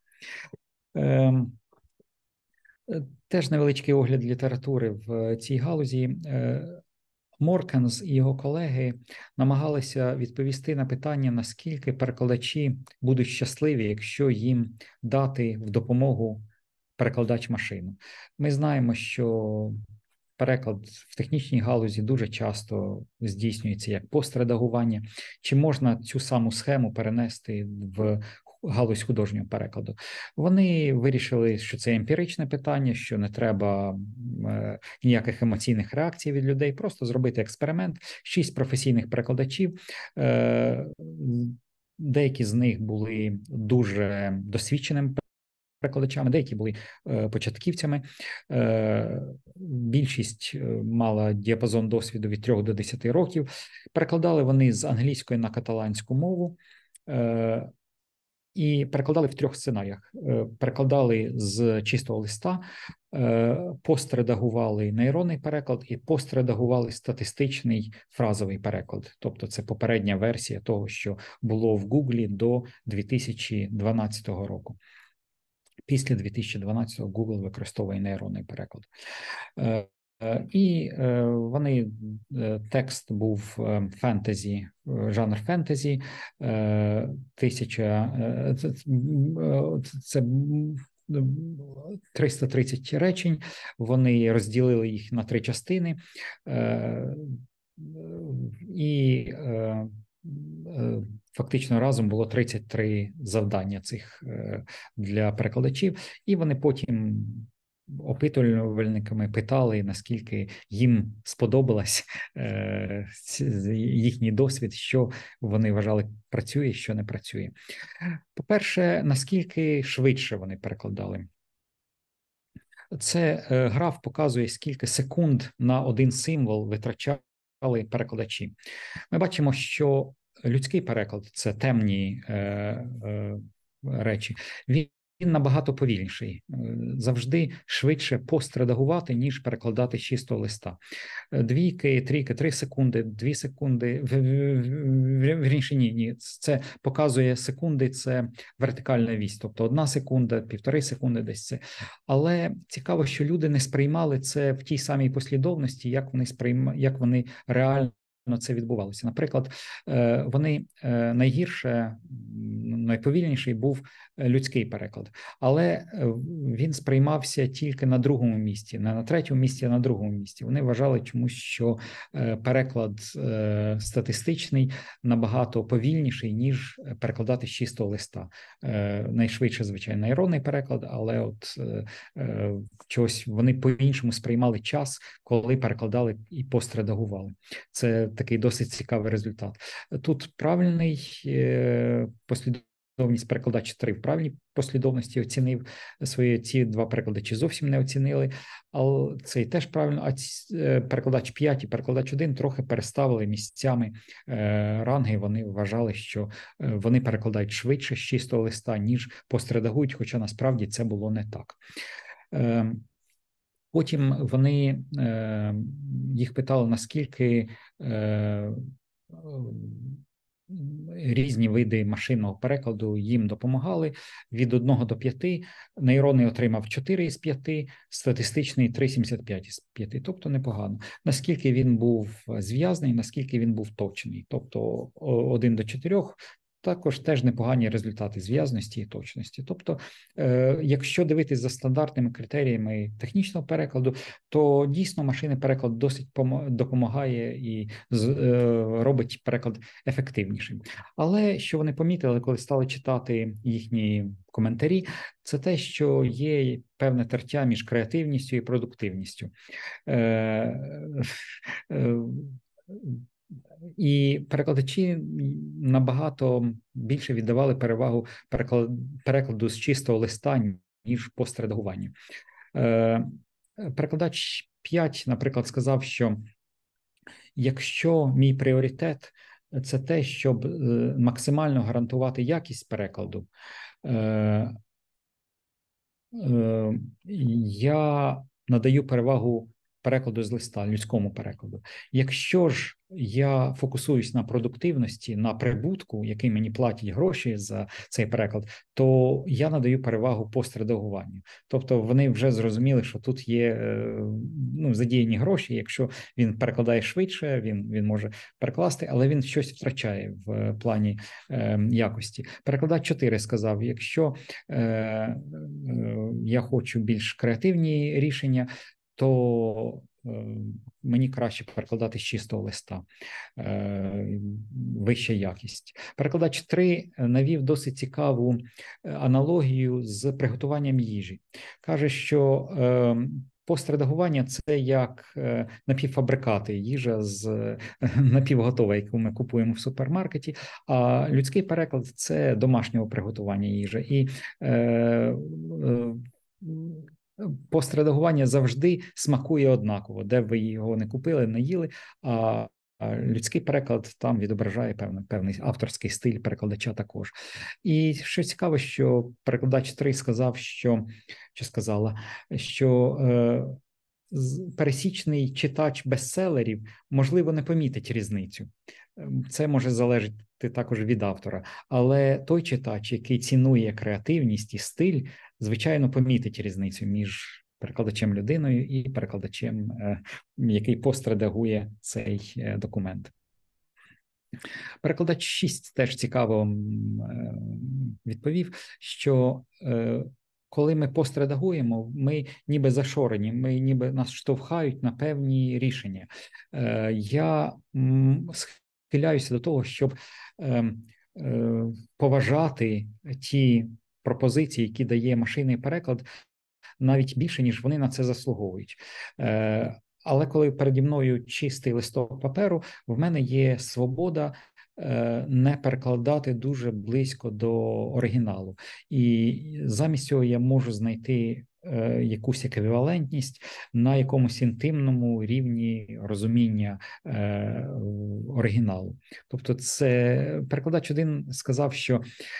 Теж невеличкий огляд літератури в цій галузі. Моркенс і його колеги намагалися відповісти на питання, наскільки перекладачі будуть щасливі, якщо їм дати в допомогу перекладач-машину. Ми знаємо, що переклад в технічній галузі дуже часто здійснюється як постредагування. Чи можна цю саму схему перенести в галузь художнього перекладу? Вони вирішили, що це емпіричне питання, що не треба ніяких емоційних реакцій від людей, просто зробити експеримент. 6 професійних перекладачів, деякі з них були дуже досвідченими перекладачами, деякі були початківцями. Більшість мала діапазон досвіду від 3 до 10 років. Перекладали вони з англійської на каталанську мову. і перекладали в 3 сценаріях. Перекладали з чистого листа, постредагували нейронний переклад і постредагували статистичний фразовий переклад. Тобто це попередня версія того, що було в Гуглі до 2012 року. Після 2012-го Google використовує нейронний переклад. І вони, текст був фентезі, жанр фентезі, це 330 речень, вони розділили їх на 3 частини, і фактично разом було 33 завдання цих для перекладачів, і вони потім опитувальниками питали, наскільки їм сподобалось їхній досвід, що вони вважали працює, що не працює. По-перше, наскільки швидше вони перекладали. Це граф показує, скільки секунд на один символ витрачали перекладачі. Ми бачимо, що людський переклад – це темні речі. Він набагато повільніший. Завжди швидше постредагувати, ніж перекладати з чистого листа. 2, 3, 3 секунди, 2 секунди. Вірніше, ні. Це показує секунди, це вертикальна вісь. Тобто 1 секунда, 1,5 секунди десь це. Але цікаво, що люди не сприймали це в тій самій послідовності, як вони реально це відбувалося. Наприклад, вони найповільніший був людський переклад, але він сприймався тільки на 2-му місці, не на 3-му місці, а на 2-му місці. Вони вважали чомусь, що переклад статистичний набагато повільніший, ніж перекладати з чистого листа. Найшвидше, звичайно, нейронний переклад, але от чогось вони по-іншому сприймали час, коли перекладали і постредагували. Це такий досить цікавий результат. Тут правильний послідовність перекладач 3 в правильній послідовності оцінив свої, ці 2 перекладачі зовсім не оцінили, але цей теж правильно, а перекладач 5 і перекладач 1 трохи переставили місцями ранги, вони вважали, що вони перекладають швидше з чистого листа, ніж постредагують, хоча насправді це було не так. Потім вони їх питали, наскільки різні види машинного перекладу їм допомагали. Від 1 до 5. Нейронний отримав 4 із 5, статистичний 3,75 із 5. Тобто непогано. Наскільки він був зв'язний, наскільки він був точний. Тобто 1 до 4 також теж непогані результати зв'язності і точності. Тобто, якщо дивитись за стандартними критеріями технічного перекладу, то дійсно машинний переклад досить допомагає і робить переклад ефективнішим. Але що вони помітили, коли стали читати їхні коментарі, це те, що є певне тертя між креативністю і продуктивністю. І перекладачі набагато більше віддавали перевагу перекладу з чистого листа, ніж постредагуванню. Перекладач 5, наприклад, сказав, що якщо мій пріоритет – це те, щоб максимально гарантувати якість перекладу, я надаю перевагу перекладу з листа, людському перекладу. Якщо ж я фокусуюсь на продуктивності, на прибутку, який мені платять гроші за цей переклад, то я надаю перевагу постредагуванню. Тобто вони вже зрозуміли, що тут є задіяні гроші, якщо він перекладає швидше, він може перекласти, але він щось втрачає в плані якості. Перекладач 4 сказав, якщо я хочу більш креативні рішення, то мені краще перекладати з чистого листа, вища якість. Перекладач 3 навів досить цікаву аналогію з приготуванням їжі. Каже, що постредагування – це як напівфабрикати, їжа з напівготова, яку ми купуємо в супермаркеті, а людський переклад – це домашнього приготування їжі. І постредагування завжди смакує однаково, де б ви його не купили, не їли, а людський переклад там відображає певний авторський стиль перекладача також. І що цікаво, що перекладач 3 сказав, чи сказала, що пересічний читач бестселерів, можливо, не помітить різницю. Це може залежати також від автора. Але той читач, який цінує креативність і стиль, звичайно, помітить різницю між перекладачем людиною і перекладачем, який постредагує цей документ. Перекладач 6 теж цікаво відповів, що коли ми постредагуємо, ми ніби зашорені, ми ніби нас штовхають на певні рішення. Я схиляюся до того, щоб поважати ті пропозиції, які дає машинний переклад, навіть більше, ніж вони на це заслуговують. Але коли переді мною чистий листок паперу, в мене є свобода не перекладати дуже близько до оригіналу. І замість цього я можу знайти якусь еквівалентність на якомусь інтимному рівні розуміння оригіналу. Тобто це перекладач 1 сказав, що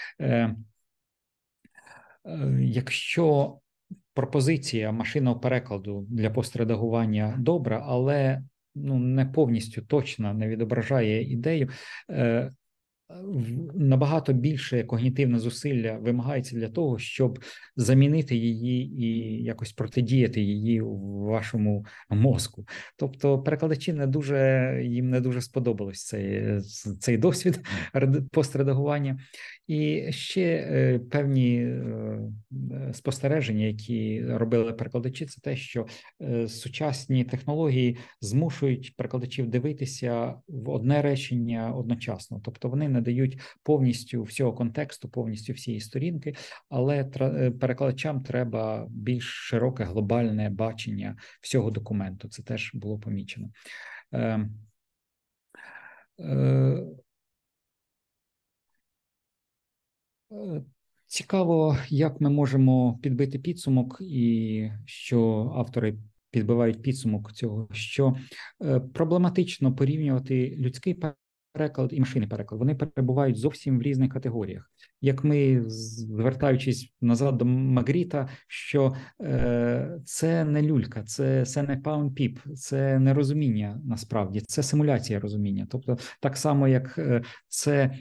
якщо пропозиція машинного перекладу для постредагування добра, але не повністю точна, не відображає ідею, набагато більше когнітивне зусилля вимагається для того, щоб замінити її і якось протидіяти її в вашому мозку. Тобто перекладачі їм не дуже сподобалось цей досвід постредагування. І ще певні спостереження, які робили перекладачі, це те, що сучасні технології змушують перекладачів дивитися в одне речення одночасно. Тобто вони не дають повністю всього контексту, повністю всієї сторінки, але перекладачам треба більш широке глобальне бачення всього документу. Це теж було помічено. Цікаво, як ми можемо підбити підсумок, і що автори підбивають підсумок цього, що проблематично порівнювати людський переклад і машинний переклад. Вони перебувають зовсім в різних категоріях. Як ми, звертаючись назад до Магріта, що це не люлька, це не паун-піп, це не розуміння насправді, це симуляція розуміння. Тобто так само, як це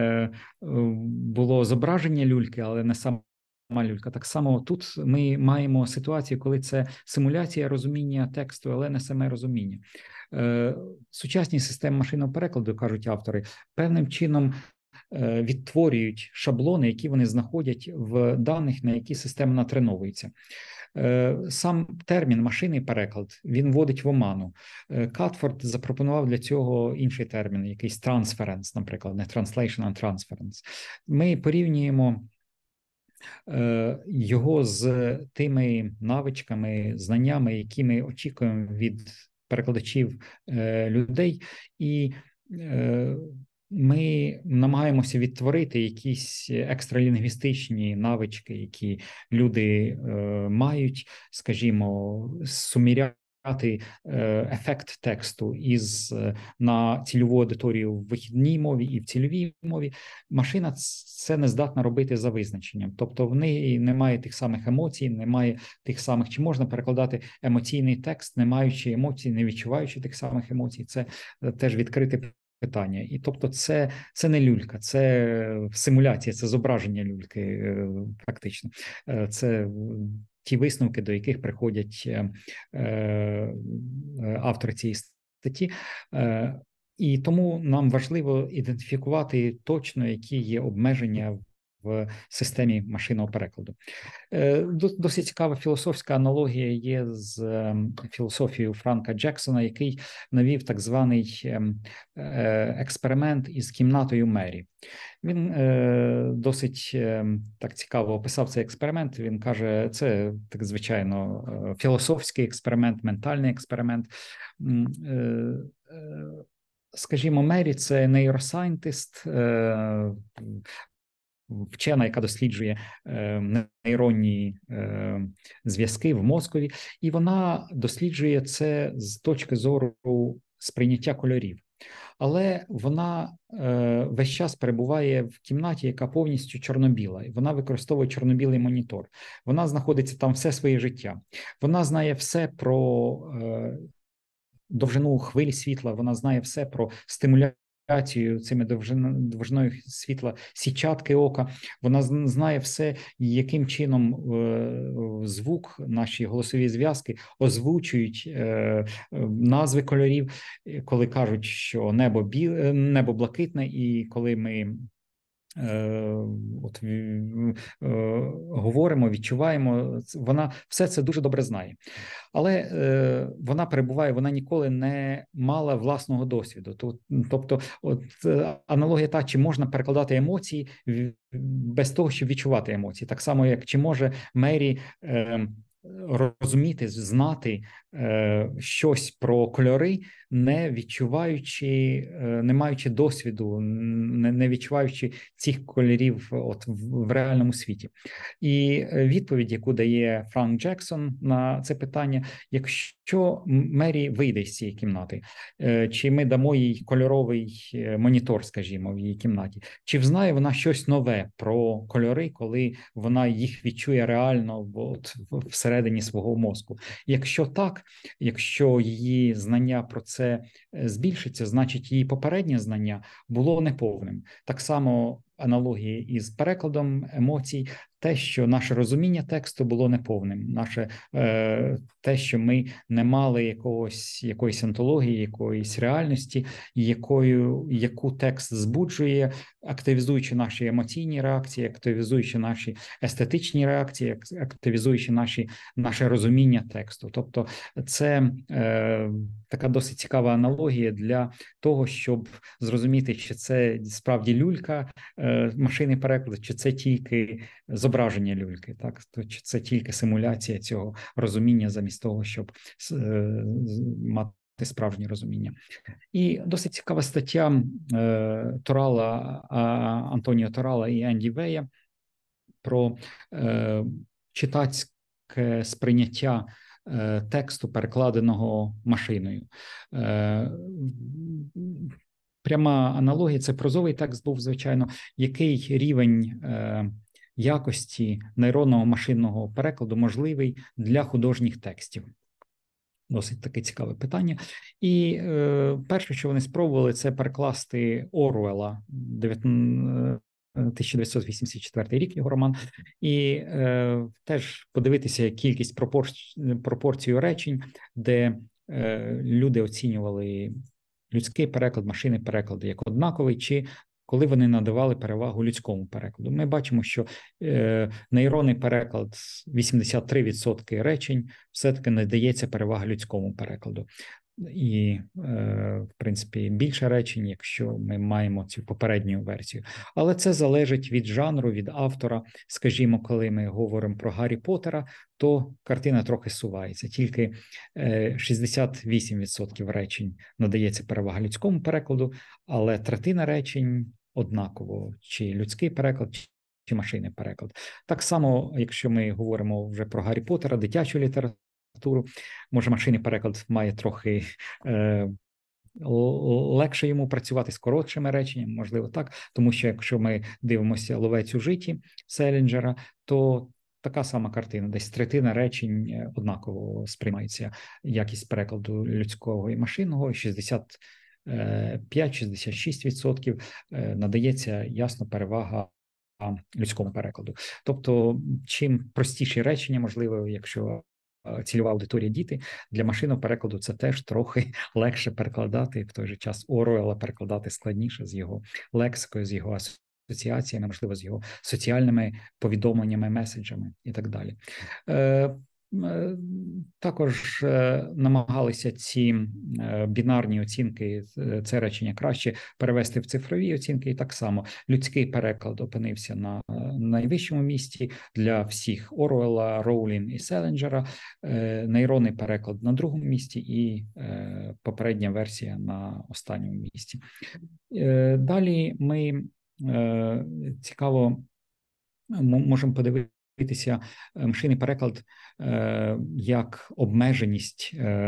було зображення люльки, але не сама люлька. Так само тут ми маємо ситуацію, коли це симуляція розуміння тексту, але не саме розуміння. Сучасні системи машинного перекладу, кажуть автори, певним чином відтворюють шаблони, які вони знаходять в даних, на які система натреновується. Сам термін «машинний переклад» він вводить в оману. Катфорд запропонував для цього інший термін, якийсь transference, наприклад, не translation, а transference. Ми порівнюємо його з тими навичками, знаннями, які ми очікуємо від перекладачів людей, і ми намагаємося відтворити якісь екстралінгвістичні навички, які люди мають, скажімо, суміряти ефект тексту на цільову аудиторію в вихідній мові і в цільовій мові. Машина це не здатна робити за визначенням. Тобто в неї немає тих самих емоцій, немає тих самих, чи можна перекладати емоційний текст, не маючи емоцій, не відчуваючи тих самих емоцій. Це теж відкрите питання. І тобто це не люлька, це симуляція, це зображення люльки фактично. Це ті висновки, до яких приходять автори цієї статті. І тому нам важливо ідентифікувати точно, які є обмеження в системі машинного перекладу. Досить цікава філософська аналогія є з філософією Франка Джексона, який навів так званий експеримент із кімнатою Мері. Він досить так цікаво описав цей експеримент. Він каже, це так звичайно філософський експеримент, ментальний експеримент. Скажімо, Мері – це нейросайентист, вчена, яка досліджує нейронні зв'язки в мозкові, і вона досліджує це з точки зору сприйняття кольорів. Але вона весь час перебуває в кімнаті, яка повністю чорно-біла. Вона використовує чорно-білий монітор. Вона знаходиться там все своє життя. Вона знає все про довжину хвилі світла, вона знає все про стимуляцію цими довжиною світла, сітчатки ока. Вона знає все, яким чином звук, наші голосові зв'язки озвучують назви кольорів, коли кажуть, що небо блакитне, і коли ми говоримо, відчуваємо, вона все це дуже добре знає. Але вона перебуває, вона ніколи не мала власного досвіду. Тобто, аналогія та, чи можна перекладати емоції без того, щоб відчувати емоції. Так само, як чи може Мері розуміти, знати щось про кольори, не відчуваючи, не маючи досвіду, не відчуваючи цих кольорів в реальному світі. І відповідь, яку дає Франк Джексон на це питання: якщо Мері вийде з цієї кімнати, чи ми дамо їй кольоровий монітор, скажімо, в її кімнаті, чи взнає вона щось нове про кольори, коли вона їх відчує реально всередині свого мозку? Якщо так, якщо її знання про це збільшиться, значить її попереднє знання було неповним. Так само аналогії із перекладом емоцій, те, що наше розуміння тексту було неповним, те, що ми не мали якоїсь антології, якоїсь реальності, яку текст збуджує, активізуючи наші емоційні реакції, активізуючи наші естетичні реакції, активізуючи наше розуміння тексту. Тобто це така досить цікава аналогія для того, щоб зрозуміти, чи це справді люлька машини перекладу, чи це тільки зображення люльки, так? Чи це тільки симуляція цього розуміння замість того, щоб мати справжнє розуміння. І досить цікава стаття Антоніо Торала і Енді Вея про читацьке сприйняття тексту, перекладеного машиною. Пряма аналогія, це прозовий текст був, звичайно, який рівень якості нейронного машинного перекладу можливий для художніх текстів. Досить таке цікаве питання. І перше, що вони спробували, це перекласти Оруелла, 1984 рік, його роман, і теж подивитися кількість пропорцію речень, де люди оцінювали людський переклад, машини перекладу як однаковий, чи коли вони надавали перевагу людському перекладу. Ми бачимо, що нейронний переклад, 83% речень, все-таки надається перевага людському перекладу. І, в принципі, більше речень, якщо ми маємо цю попередню версію. Але це залежить від жанру, від автора. Скажімо, коли ми говоримо про Гаррі Поттера, то картина трохи сувається. Тільки 68% речень надається перевага людському перекладу, але третина речень однаково, чи людський переклад, чи машинний переклад. Так само, якщо ми говоримо вже про Гаррі Поттера, дитячу літературу, може, машинний переклад має трохи легше йому працювати з коротшими реченнями, можливо, так, тому що якщо ми дивимося «Ловець у житті» Селінджера, то така сама картина, десь третина речень однаково сприймається, якість перекладу людського і машинного, 65-66% надається ясно перевага людському перекладу. Тобто, чим простіші речення, можливо, якщо цільова аудиторія діти, для машинного перекладу це теж трохи легше перекладати, в той же час Оруелла перекладати складніше з його лексикою, з його асоціаціями, можливо, з його соціальними повідомленнями, меседжами і так далі. Також намагалися ці бінарні оцінки, це речення краще перевести в цифрові оцінки, і так само людський переклад опинився на найвищому місці для всіх Оруелла, Роулін і Селінджера, нейронний переклад на другому місці і попередня версія на останньому місці. Далі ми цікаво можемо подивитися дивитися машинний переклад як обмеженість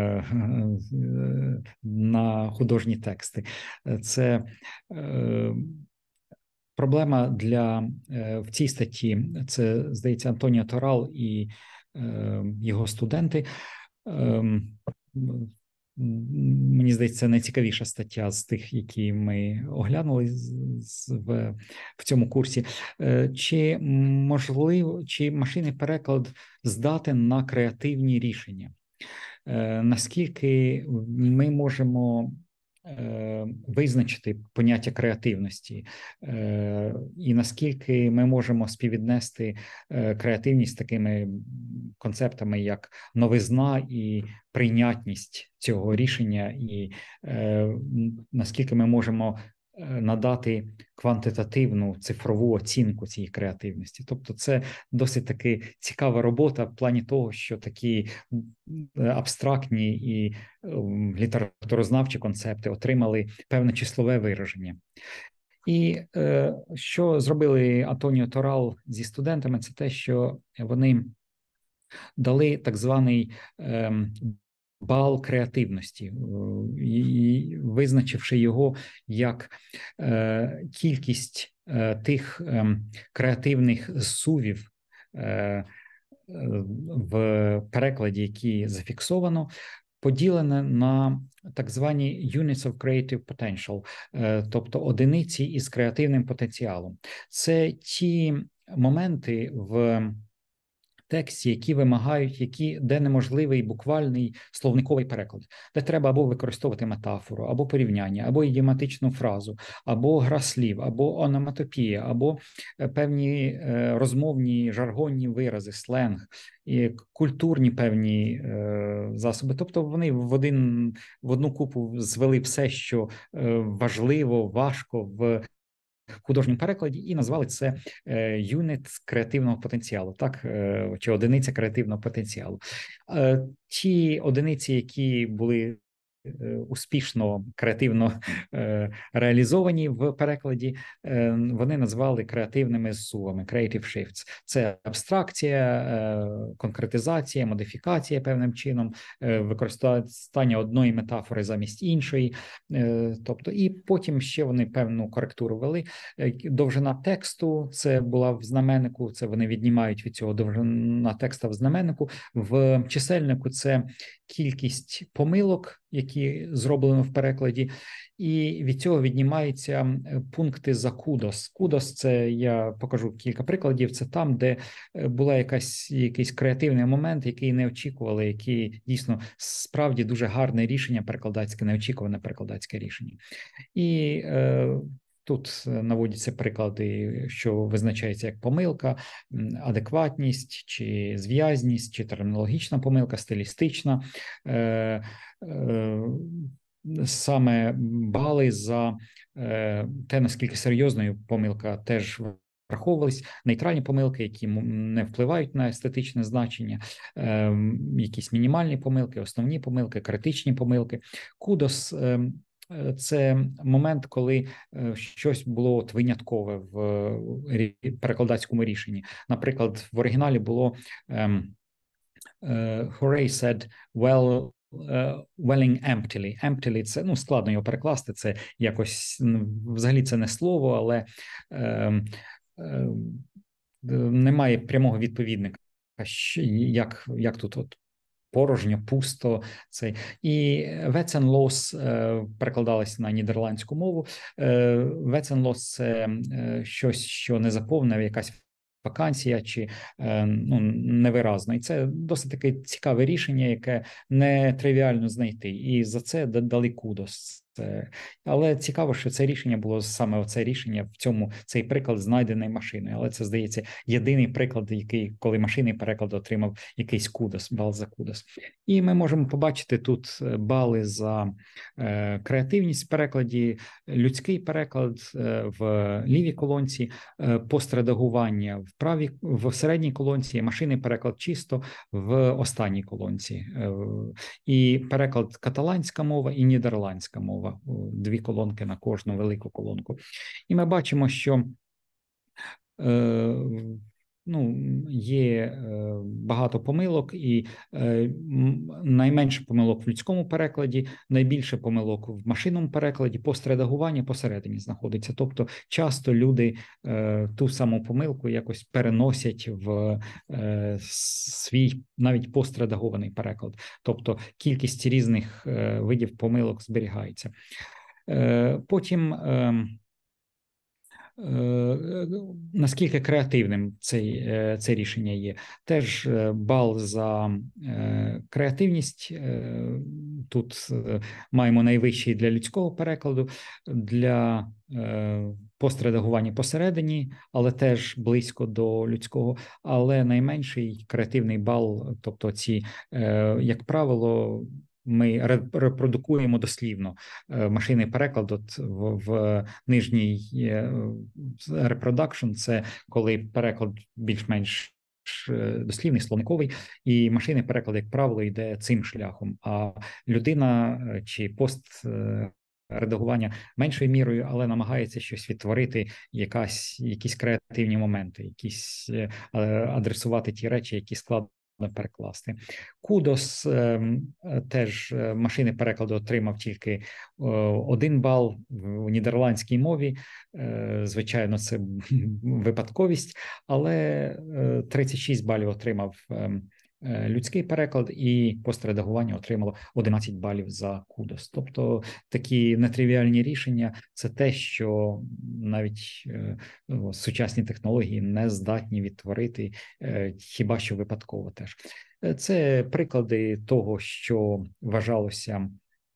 на художні тексти. Це проблема в цій статті, це, здається, Антоніо Торал і його студенти. Мені здається, це найцікавіша стаття з тих, які ми оглянули в цьому курсі. Чи машинний переклад здатен на креативні рішення? Наскільки ми можемо визначити поняття креативності, і наскільки ми можемо співвіднести креативність з такими концептами, як новизна і прийнятність цього рішення, і наскільки ми можемо надати квантитативну цифрову оцінку цієї креативності. Тобто це досить таки цікава робота в плані того, що такі абстрактні і літературознавчі концепти отримали певне числове вираження. І що зробили Антоніо Торал зі студентами, це те, що вони дали так званий бал креативності, визначивши його як кількість тих креативних зсувів в перекладі, які зафіксовано, поділене на так звані units of creative potential, тобто одиниці із креативним потенціалом. Це ті моменти в тексті, які вимагають, де неможливий буквальний словниковий переклад, де треба або використовувати метафору, або порівняння, або ідіоматичну фразу, або гра слів, або ономатопія, або певні розмовні жаргонні вирази, сленг, і культурні певні засоби. Тобто вони в одну купу звели все, що важливо, важко в художньому перекладі, і назвали це юнит креативного потенціалу, так, чи одиниця креативного потенціалу. Ті одиниці, які були успішно креативно реалізовані в перекладі, вони назвали креативними зсувами, creative shifts. Це абстракція, конкретизація, модифікація певним чином, використання одної метафори замість іншої, тобто, і потім ще вони певну коректуру ввели. Довжина тексту, це була в знаменнику, це вони віднімають від цього довжина текста в знаменнику, в чисельнику це кількість помилок, які зроблено в перекладі, і від цього віднімаються пункти за кудос. Кудос – це, я покажу кілька прикладів, це там, де була якийсь креативний момент, який не очікували, який дійсно справді дуже гарне рішення перекладацьке, неочікуване перекладацьке рішення. І тут наводяться приклади, що визначається як помилка, адекватність, чи зв'язність, чи термінологічна помилка, стилістична. Саме бали за те, наскільки серйозною помилка теж враховувались, нейтральні помилки, які не впливають на естетичне значення, якісь мінімальні помилки, основні помилки, критичні помилки. Кудос – це момент, коли щось було виняткове в перекладацькому рішенні. Наприклад, в оригіналі було Hooray said, well, welling emptily. Emptily – це, складно його перекласти, це якось, взагалі це не слово, але немає прямого відповідника, як тут от порожньо, пусто. І Wets&Loss перекладалось на нідерландську мову. Wets&Loss – це щось, що не заповнив, якась вакансія чи невиразно. І це досить таке цікаве рішення, яке не тривіально знайти. І за це дали кудос. Але цікаво, що це рішення було саме оце рішення цей приклад знайдений машиною. Але це, здається, єдиний приклад, коли машинний переклад отримав якийсь кудос, бал за кудос. І ми можемо побачити тут бали за креативність в перекладі, людський переклад в лівій колонці, постредагування в середній колонці, машинний переклад чисто в останній колонці. І переклад каталанська мова і нідерландська мова. Дві колонки на кожну велику колонку. І ми бачимо, що є багато помилок, і найменше помилок в людському перекладі, найбільше помилок в машинному перекладі, постредагування посередині знаходиться. Тобто часто люди ту саму помилку якось переносять в свій навіть постредагований переклад. Тобто кількість різних видів помилок зберігається. Потім наскільки креативним це рішення є. Теж бал за креативність. Тут маємо найвищий для людського перекладу, для постредагування посередині, але теж близько до людського, але найменший креативний бал, тобто ці, як правило, ми репродукуємо дослівно машинний переклад в нижній reproduction – це коли переклад більш-менш дослівний, словниковий, і машинний переклад, як правило, йде цим шляхом, а людина чи редагування меншою мірою, але намагається щось відтворити, якісь креативні моменти, якісь адресувати ті речі, які складно перекласти. Кудос теж машини перекладу отримав тільки 1 бал в нідерландській мові. Звичайно, це випадковість, але 36 балів отримав людський переклад, і постредагування отримало 11 балів за кудос. Тобто такі нетривіальні рішення – це те, що навіть сучасні технології не здатні відтворити, хіба що випадково теж. Це приклади того, що вважалося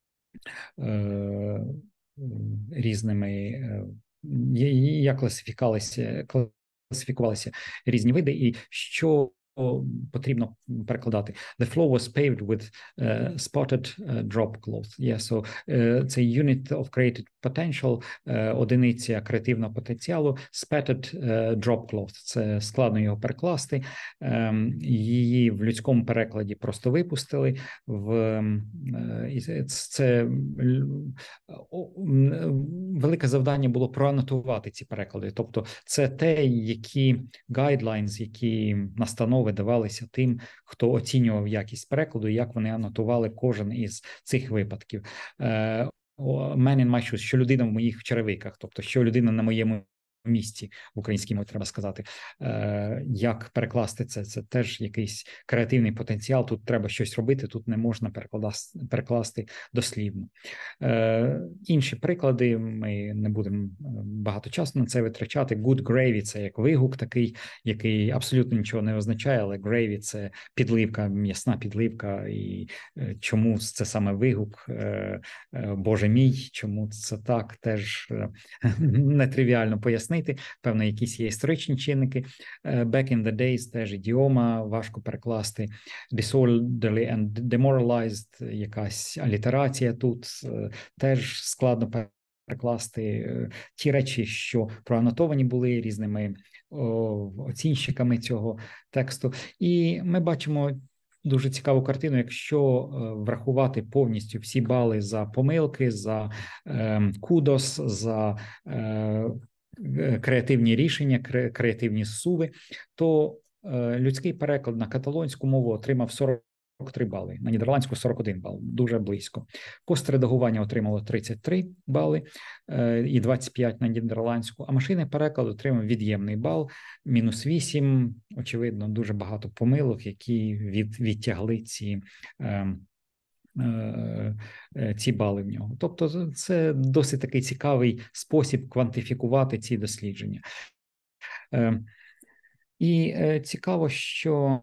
різними, як класифікувалися різні види, і що потрібно перекладати. The floor was paved with spotted drop cloth. So це unit of created potential, одиниця креативного потенціалу, spotted drop cloth. Це складно його перекласти. Її в людському перекладі просто випустили. Це велике завдання було проанотувати ці переклади. Тобто це те, які guidelines, які настанови давалися тим, хто оцінював якість перекладу, як вони анотували кожен із цих випадків. Man in my shoes, що людина в моїх черевиках, тобто що людина на моєму місці, в українській мові треба сказати. Як перекласти це? Це теж якийсь креативний потенціал, тут треба щось робити, тут не можна перекласти дослівно. Інші приклади, ми не будемо багато часу на це витрачати. Good gravy – це як вигук такий, який абсолютно нічого не означає, але gravy – це підливка, м'ясна підливка, і чому це саме вигук, Боже мій, чому це так, теж нетривіально пояснити. Певно, якісь є історичні чинники. Back in the days теж ідіома, важко перекласти. Disorderly and demoralized, якась алітерація тут, теж складно перекласти. Ті речі, що проанотовані були різними оцінщиками цього тексту. І ми бачимо дуже цікаву картину, якщо врахувати повністю всі бали за помилки, за кудос, за креативні рішення, креативні зсуви, то людський переклад на каталонську мову отримав 43 бали, на нідерландську 41 бал, дуже близько. Постредагування отримало 33 бали і 25 на нідерландську, а машинний переклад отримав від'ємний бал, мінус 8, очевидно, дуже багато помилок, які відтягли ці бали в нього. Тобто це досить такий цікавий спосіб квантифікувати ці дослідження. І цікаво, що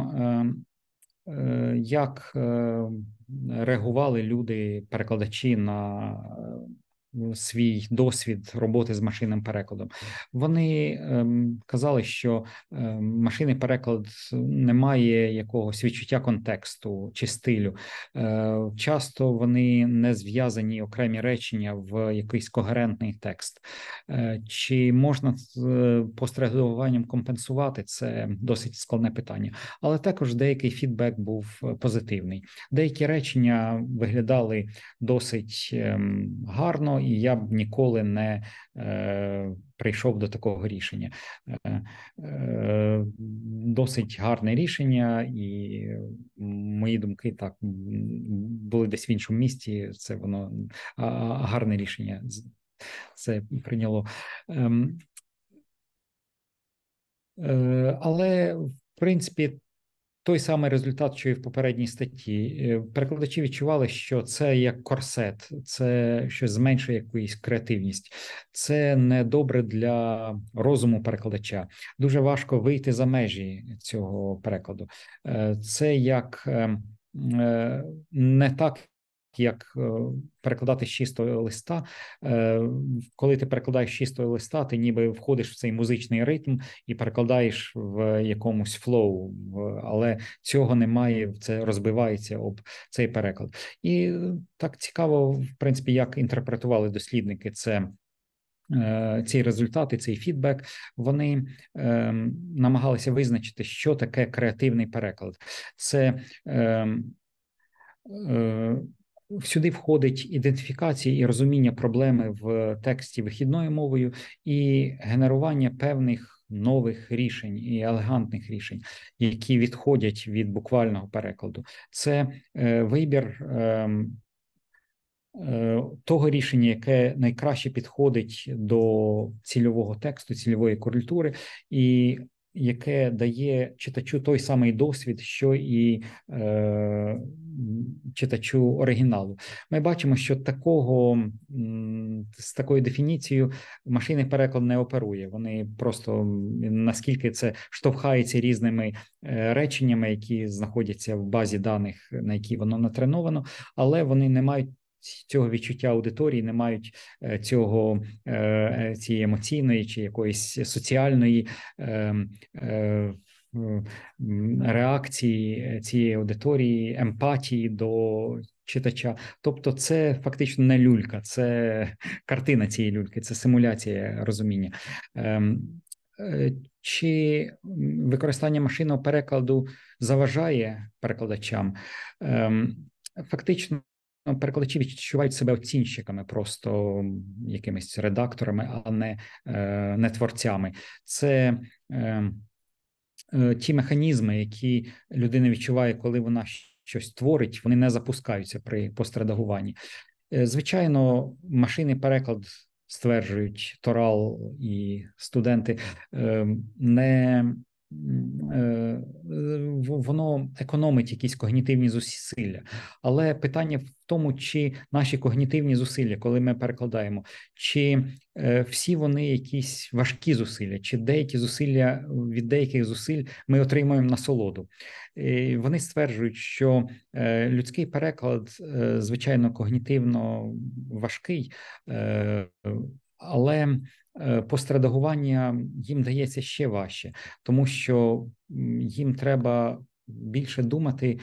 як реагували люди, перекладачі на свій досвід роботи з машинним перекладом. Вони казали, що машинний переклад не має якогось відчуття контексту чи стилю. Часто вони не зв'язані окремі речення в якийсь когерентний текст. Чи можна постредагуванням компенсувати? Це досить складне питання. Але також деякий фідбек був позитивний. Деякі речення виглядали досить гарно, і я б ніколи не прийшов до такого рішення. Досить гарне рішення, і мої думки так були десь в іншому місті. Це воно гарне рішення. Це прийняло. Але, в принципі, той самий результат, що і в попередній статті. Перекладачі відчували, що це як корсет, це щось зменшує якусь креативність. Це не добре для розуму перекладача. Дуже важко вийти за межі цього перекладу. Це як не так, як перекладати з чистого листа. Коли ти перекладаєш з чистого листа, ти ніби входиш в цей музичний ритм і перекладаєш в якомусь флоу, але цього немає, це розбивається об цей переклад. І так цікаво, в принципі, як інтерпретували дослідники це. Ці результати, цей фідбек, вони намагалися визначити, що таке креативний переклад. Це всюди входить ідентифікація і розуміння проблеми в тексті вихідною мовою і генерування певних нових рішень і елегантних рішень, які відходять від буквального перекладу. Це вибір того рішення, яке найкраще підходить до цільового тексту, цільової культури, і яке дає читачу той самий досвід, що і читачу оригіналу. Ми бачимо, що з такою дефініцією машинний переклад не оперує. Вони просто, наскільки це штовхається різними реченнями, які знаходяться в базі даних, на які воно натреновано, але вони не мають цього відчуття аудиторії, не мають цієї емоційної чи якоїсь соціальної реакції цієї аудиторії, емпатії до читача. Тобто це фактично не люлька, це картина цієї люльки, це симуляція розуміння. Чи використання машинного перекладу заважає перекладачам? Фактично, перекладачі відчувають себе оцінщиками, просто якимись редакторами, а не творцями. Це ті механізми, які людина відчуває, коли вона щось творить, вони не запускаються при постредагуванні. Звичайно, машинний переклад, стверджують Торал і студенти, воно економить якісь когнітивні зусилля. Але питання в тому, чи наші когнітивні зусилля, коли ми перекладаємо, чи всі вони якісь важкі зусилля, чи деякі зусилля, від деяких зусиль ми отримуємо насолоду. Вони стверджують, що людський переклад, звичайно, когнітивно важкий, але постредагування їм дається ще важче, тому що їм треба більше думати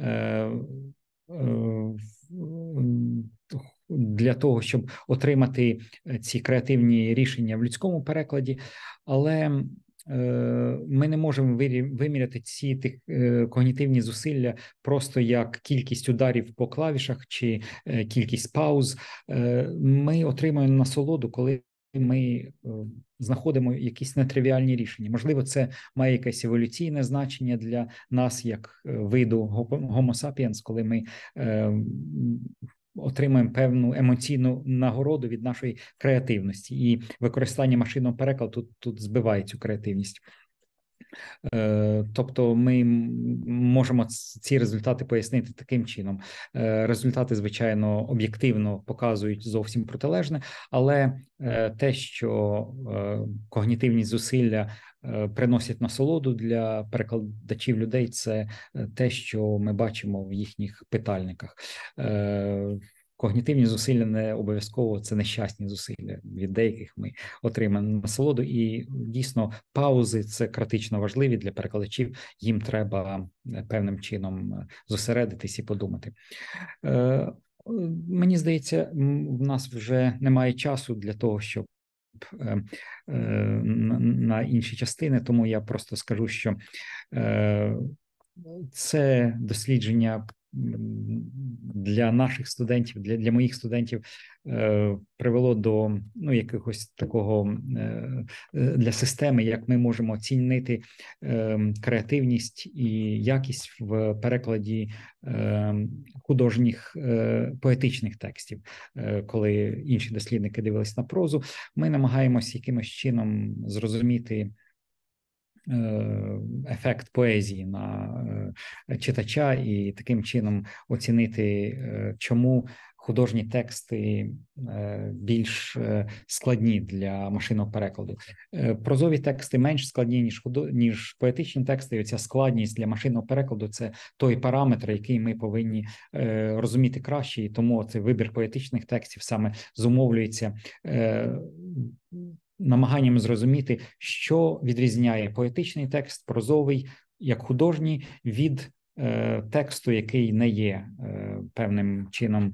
для того, щоб отримати ці креативні рішення в людському перекладі, але ми не можемо виміряти ці когнітивні зусилля просто як кількість ударів по клавішах чи кількість пауз. Ми отримуємо насолоду, коли ми знаходимо якісь нетривіальні рішення. Можливо, це має якесь еволюційне значення для нас, як виду Homo sapiens, коли ми отримуємо певну емоційну нагороду від нашої креативності. І використання машинного перекладу тут збиває цю креативність. Тобто ми можемо ці результати пояснити таким чином. Результати, звичайно, об'єктивно показують зовсім протилежне, але те, що когнітивні зусилля приносять насолоду для перекладачів людей, це те, що ми бачимо в їхніх питальниках. Когнітивні зусилля не обов'язково це нещасні зусилля. Від деяких ми отримаємо насолоду, і дійсно паузи це критично важливі для перекладачів. Їм треба певним чином зосередитись і подумати. Мені здається, в нас вже немає часу для того, щоб на інші частини, тому я просто скажу, що це дослідження для наших студентів, для моїх студентів привело до якогось такого для системи, як ми можемо оцінити креативність і якість в перекладі художніх поетичних текстів. Коли інші дослідники дивились на прозу, ми намагаємось якимось чином зрозуміти ефект поезії на читача і таким чином оцінити, чому художні тексти більш складні для машинного перекладу. Прозові тексти менш складні, ніж поетичні тексти, і ця складність для машинного перекладу – це той параметр, який ми повинні розуміти краще, і тому цей вибір поетичних текстів саме зумовлюється намаганням зрозуміти, що відрізняє поетичний текст, прозовий, як художній, від тексту, який не є певним чином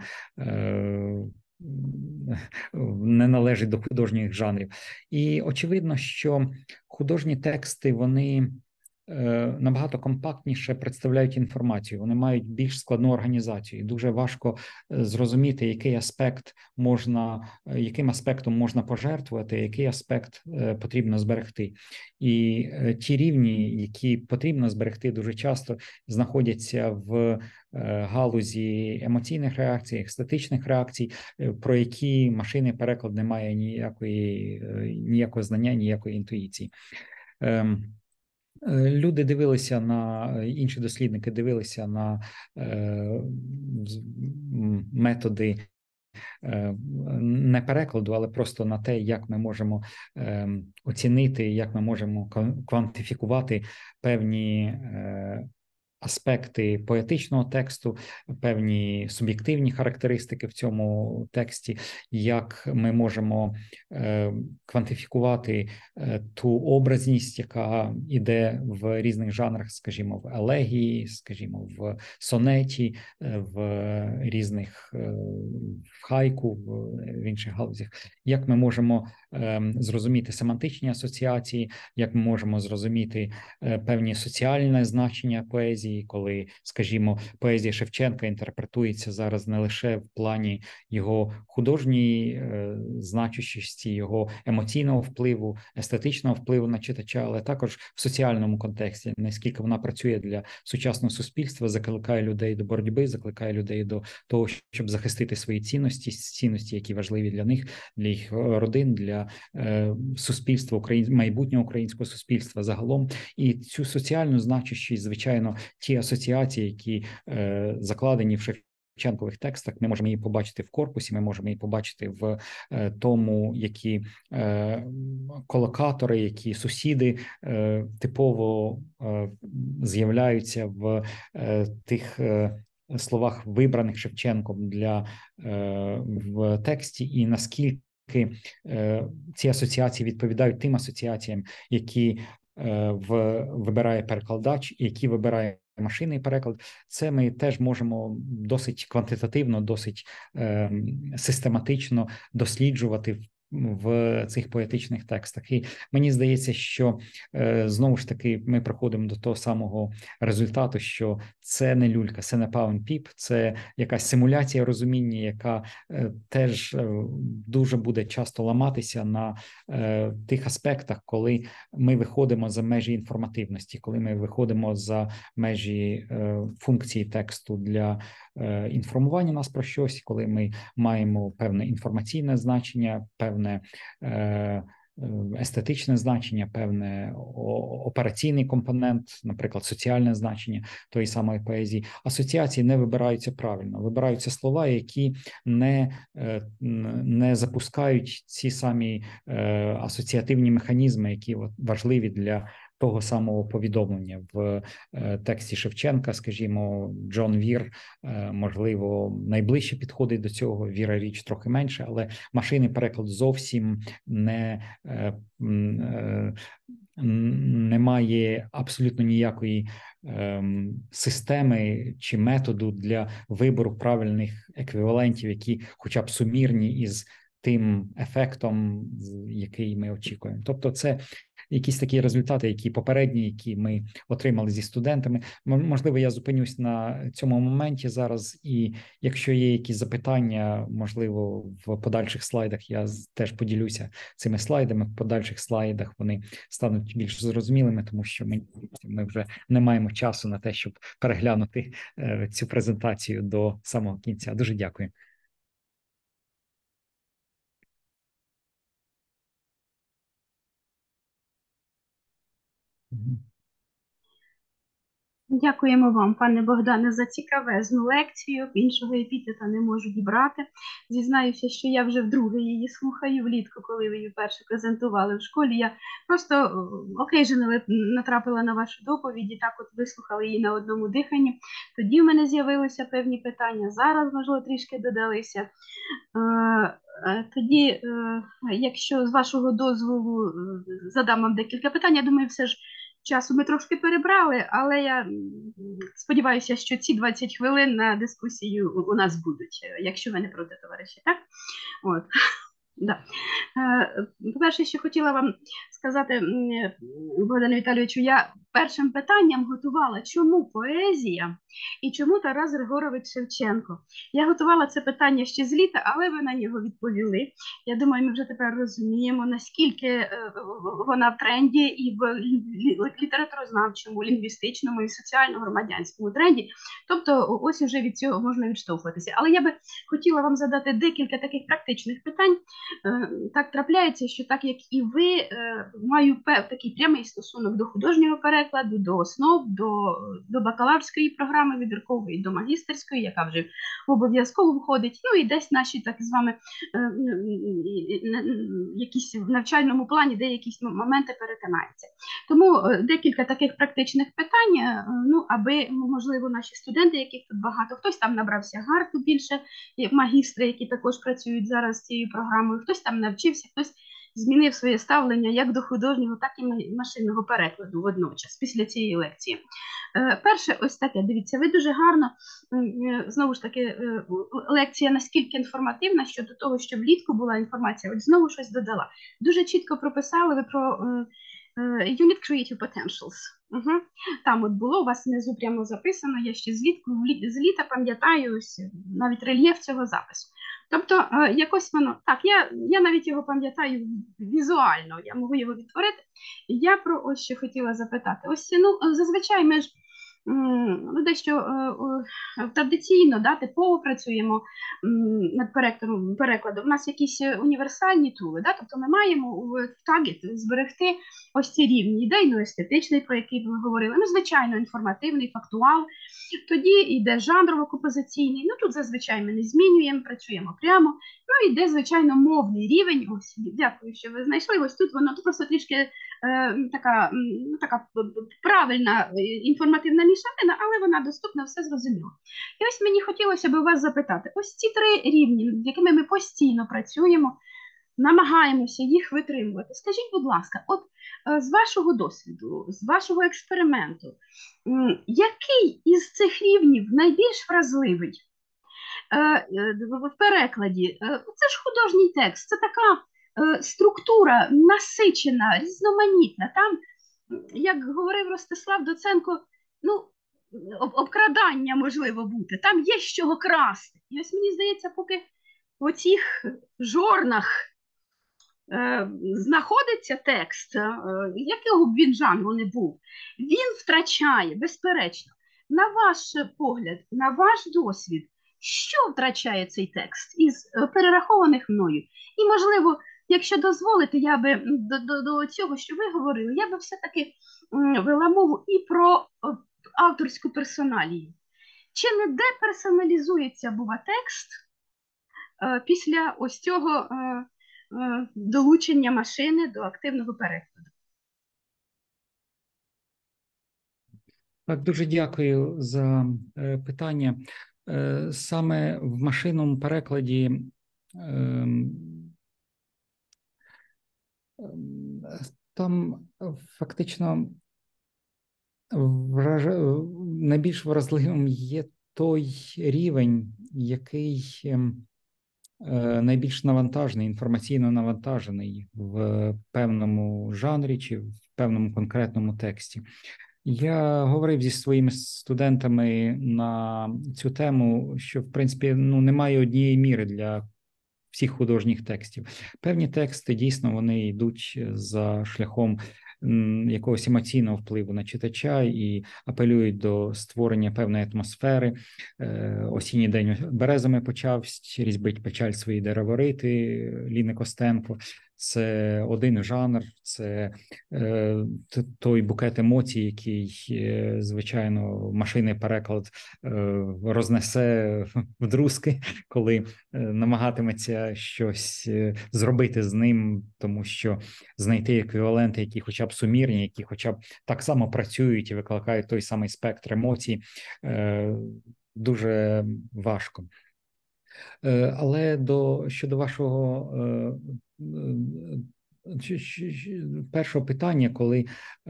не належить до художніх жанрів. І очевидно, що художні тексти, вони набагато компактніше представляють інформацію, вони мають більш складну організацію. І дуже важко зрозуміти, яким аспектом можна пожертвувати, який аспект потрібно зберегти. І ті рівні, які потрібно зберегти, дуже часто знаходяться в галузі емоційних реакцій, естетичних реакцій, про які машинний переклад не має ніякого знання, ніякої інтуїції. Люди дивилися інші дослідники дивилися на методи не перекладу, але просто на те, як ми можемо оцінити, як ми можемо квантифікувати певні аспекти поетичного тексту, певні суб'єктивні характеристики в цьому тексті, як ми можемо квантифікувати ту образність, яка іде в різних жанрах, скажімо, в елегії, скажімо, в сонеті, в різних в хайку, в інших галузях, як ми можемо зрозуміти семантичні асоціації, як ми можемо зрозуміти певні соціальне значення поезії, коли, скажімо, поезія Шевченка інтерпретується зараз не лише в плані його художньої значущості, його емоційного впливу, естетичного впливу на читача, але також в соціальному контексті, наскільки вона працює для сучасного суспільства, закликає людей до боротьби, закликає людей до того, щоб захистити свої цінності, які важливі для них, для їх родин, для суспільства, майбутнього українського суспільства загалом. І цю соціальну значущість, звичайно, ті асоціації, які закладені в Шевченкових текстах, ми можемо її побачити в корпусі, ми можемо її побачити в тому, які колокатори, які сусіди типово з'являються в тих словах, вибраних Шевченком в тексті, і наскільки ці асоціації відповідають тим асоціаціям, які вибирає перекладач, і які вибирає машинний переклад. Це ми теж можемо досить квантитативно, досить систематично досліджувати в цих поетичних текстах. І мені здається, що знову ж таки ми приходимо до того самого результату, що це не люлька, це не паунпіп, це якась симуляція розуміння, яка теж дуже буде часто ламатися на тих аспектах, коли ми виходимо за межі інформативності, коли ми виходимо за межі функції тексту для інформування нас про щось, коли ми маємо певне інформаційне значення, певне естетичне значення, певне операційний компонент, наприклад, соціальне значення тої самої поезії. Асоціації не вибираються правильно, вибираються слова, які не запускають ці самі асоціативні механізми, які важливі для того самого повідомлення в тексті Шевченка, скажімо, Джон Вір, можливо, найближче підходить до цього, Віра Річ трохи менше, але машинний переклад зовсім не має абсолютно ніякої системи чи методу для вибору правильних еквівалентів, які хоча б сумірні із тим ефектом, який ми очікуємо. Тобто це якісь такі результати, які попередні, які ми отримали зі студентами. Можливо, я зупинюсь на цьому моменті зараз, і якщо є якісь запитання, можливо, в подальших слайдах я теж поділюся цими слайдами. В подальших слайдах вони стануть більш зрозумілими, тому що ми вже не маємо часу на те, щоб переглянути цю презентацію до самого кінця. Дуже дякую. Дякуємо вам, пане Богдане, за цікавезну лекцію. Іншого епітета не можу дібрати. Зізнаюся, що я вже вдруге її слухаю влітку, коли ви її вперше презентували в школі. Я просто occasionally натрапила на вашу доповідь і так от вислухала її на одному диханні. Тоді в мене з'явилися певні питання, зараз, можливо, трішки додалися. Тоді, якщо з вашого дозволу задам вам декілька питань, я думаю, все ж часу ми трошки перебрали, але я сподіваюся, що ці 20 хвилин на дискусію у нас будуть, якщо ви не проти, товариші, так? От. Да. По-перше, що хотіла вам сказати, Богдану Віталійовичу, я першим питанням готувала, чому поезія і чому Тарас Григорович Шевченко. Я готувала це питання ще з літа, але ви на нього відповіли. Я думаю, ми вже тепер розуміємо, наскільки вона в тренді і в літературознавчому, лінгвістичному і соціально-громадянському тренді. Тобто ось уже від цього можна відштовхуватися. Але я би хотіла вам задати декілька таких практичних питань. Так трапляється, що так як і ви, маю такий прямий стосунок до художнього перекладу, до основ, до бакалаврської програми вибіркової, до магістерської, яка вже обов'язково входить, ну і десь наші так з вами якісь в навчальному плані, де якісь моменти перетинаються. Тому декілька таких практичних питань, ну, аби, можливо, наші студенти, яких тут багато, хтось там набрався гарту більше, як магістри, які також працюють зараз з цією програмою, хтось там навчився, хтось змінив своє ставлення як до художнього, так і машинного перекладу водночас, після цієї лекції. Перше, ось таке, дивіться, ви дуже гарно, знову ж таки, лекція наскільки інформативна щодо того, що влітку була інформація, от знову щось додала. Дуже чітко прописали ви про Unit Creative Potentials. Угу. Там от було, у вас внизу прямо записано, я ще з літа пам'ятаю навіть рельєф цього запису. Тобто, якось воно, так, я навіть його пам'ятаю візуально, я можу його відтворити. Я про ось що хотіла запитати. Ось, ну, зазвичай ми ж дещо традиційно, да, типово працюємо над перекладом. У нас якісь універсальні тули, да, тобто ми маємо в таргет зберегти ось ці рівні ідейно-естетичний, про який ви говорили, ну, звичайно, інформативний, фактуал. Тоді йде жанрово-композиційний, ну тут зазвичай ми не змінюємо, працюємо прямо. Ну, йде, звичайно, мовний рівень. Ось, дякую, що ви знайшли. Ось тут воно просто трішки така правильна інформативна мішанина, але вона доступна, все зрозуміло. І ось мені хотілося б у вас запитати, ось ці 3 рівні, з якими ми постійно працюємо, намагаємося їх витримувати. Скажіть, будь ласка, от з вашого досвіду, з вашого експерименту, який із цих рівнів найбільш вразливий в перекладі? Це ж художній текст, це така структура насичена, різноманітна. Там, як говорив Ростислав Доценко, ну, обкрадання можливо бути, там є з чого красти. І ось мені здається, поки в оцих жорнах знаходиться текст, якого б він жанру не був, він втрачає, безперечно. На ваш погляд, на ваш досвід, що втрачає цей текст із перерахованих мною? І, можливо, якщо дозволите, я би до цього, що ви говорили, я би все-таки вела мову і про авторську персоналію. Чи не деперсоналізується, бува, текст після ось цього долучення машини до активного перекладу? Так, дуже дякую за питання. Саме в машинному перекладі там фактично найбільш вразливим є той рівень, який найбільш навантажений, інформаційно навантажений в певному жанрі чи в певному конкретному тексті. Я говорив зі своїми студентами на цю тему, що, в принципі, немає однієї міри для всіх художніх текстів. Певні тексти, дійсно, вони йдуть за шляхом якогось емоційного впливу на читача і апелюють до створення певної атмосфери. Осінній день березами почавсь, різьбить печаль свої дереворити Ліни Костенко. Це один жанр, це той букет емоцій, який, звичайно, машинний переклад рознесе вдрузки, коли намагатиметься щось зробити з ним, тому що знайти еквіваленти, які хоча б сумірні, які хоча б так само працюють і викликають той самий спектр емоцій, дуже важко. Але щодо вашого першого питання, коли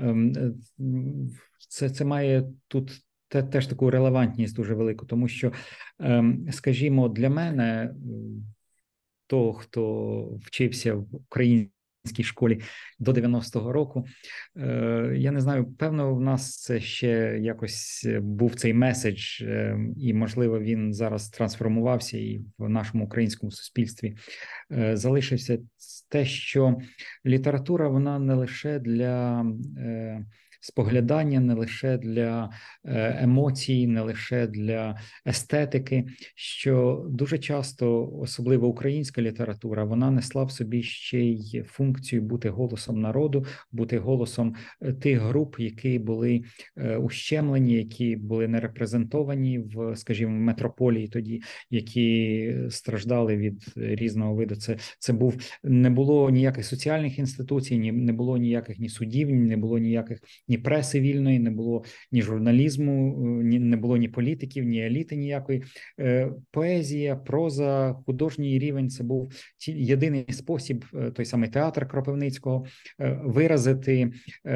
це має тут теж таку релевантність дуже велику, тому що, скажімо, для мене, того, хто вчився в українській школі до 90-го року, я не знаю, певно, в нас це ще якось був цей меседж, і, можливо, він зараз трансформувався і в нашому українському суспільстві залишився те, що література, вона не лише для споглядання, не лише для емоцій, не лише для естетики, що дуже часто, особливо українська література, вона несла в собі ще й функцію бути голосом народу, бути голосом тих груп, які були ущемлені, які були не репрезентовані в, скажімо, метрополії тоді, які страждали від різного виду. Це не було ніяких соціальних інституцій, не було ніяких ні судів, не було ніяких ні преси вільної, не було ні журналізму, не було ні політиків, ні еліти ніякої. Поезія, проза, художній рівень – це був єдиний спосіб, той самий театр Кропивницького, виразити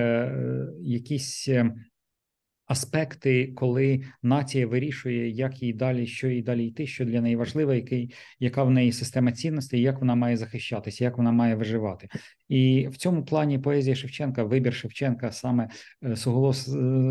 якісь аспекти, коли нація вирішує, як їй далі, що їй далі йти, що для неї важливо, яка в неї система цінностей, як вона має захищатися, як вона має виживати. І в цьому плані поезія Шевченка, вибір Шевченка саме суголос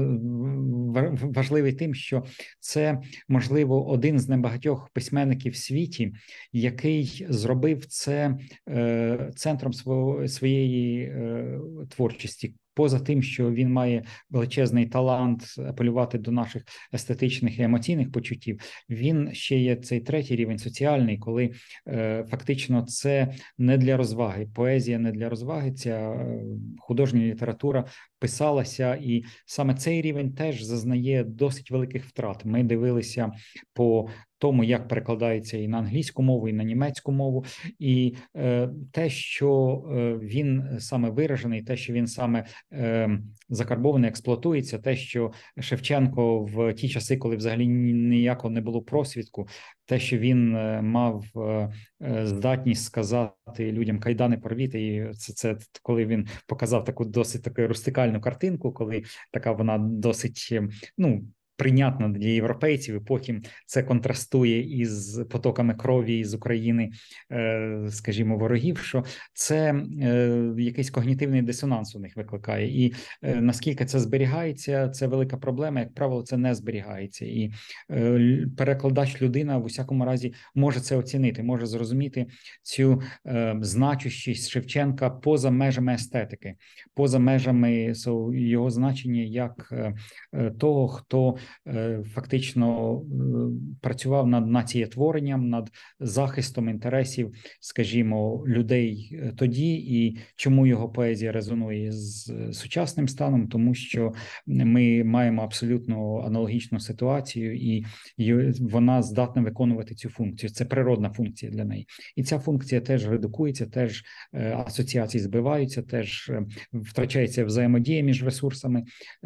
важливий тим, що це, можливо, один з небагатьох письменників в світі, який зробив це центром своєї творчості. Поза тим, що він має величезний талант апелювати до наших естетичних і емоційних почуттів, він ще є цей третій рівень соціальний, коли фактично це не для розваги. Поезія не для розваги, ця художня література писалася, і саме цей рівень теж зазнає досить великих втрат. Ми дивилися по тому, як перекладається і на англійську мову, і на німецьку мову, і те, що він саме виражений, те, що він саме закарбований, експлуатується, те, що Шевченко в ті часи, коли взагалі ніякого не було просвітку, те, що він мав здатність сказати людям «кайдани порвіте», і це коли він показав таку досить таку рустикальну картинку, коли така вона досить, прийнятна для європейців, і потім це контрастує із потоками крові із України, скажімо, ворогів, що це якийсь когнітивний дисонанс у них викликає. І наскільки це зберігається, це велика проблема, як правило, це не зберігається. І перекладач, людина, в усякому разі, може це оцінити, може зрозуміти цю значущість Шевченка поза межами естетики, поза межами його значення як того, хто фактично працював над націєтворенням, над захистом інтересів, скажімо, людей тоді, і чому його поезія резонує з сучасним станом, тому що ми маємо абсолютно аналогічну ситуацію, і вона здатна виконувати цю функцію. Це природна функція для неї. І ця функція теж редукується, теж асоціації збиваються, теж втрачається взаємодія між ресурсами.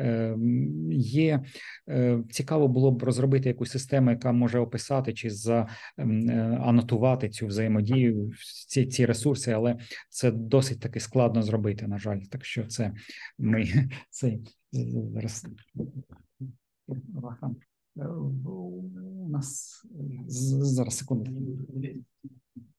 Цікаво було б розробити якусь систему, яка може описати чи анотувати цю взаємодію, ці ресурси, але це досить таки складно зробити, на жаль. Так що зараз у нас зараз секунду.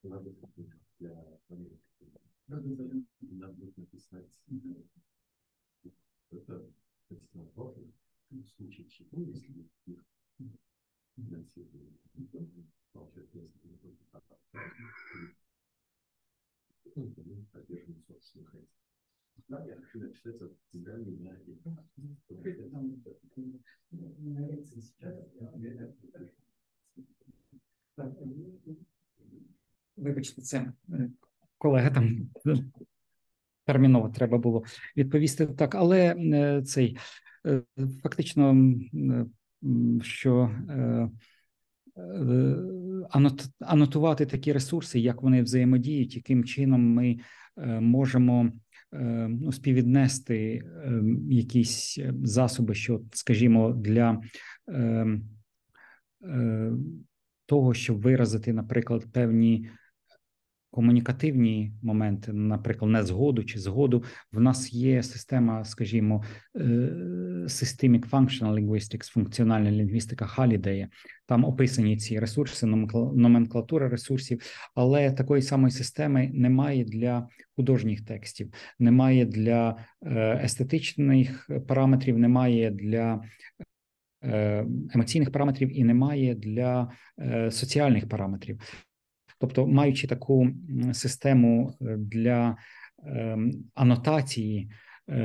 Вибачте, це колега там терміново треба було відповісти так, але цей фактично, що анотувати такі ресурси, як вони взаємодіють, яким чином ми можемо співвіднести якісь засоби, що, скажімо, для того, щоб виразити, наприклад, певні комунікативні моменти, наприклад, незгоду чи згоду, в нас є система, скажімо, Systemic Functional Linguistics, функціональна лінгвістика Халідея. Там описані ці ресурси, номенклатура ресурсів, але такої самої системи немає для художніх текстів, немає для естетичних параметрів, немає для емоційних параметрів і немає для соціальних параметрів. Тобто, маючи таку систему для анотації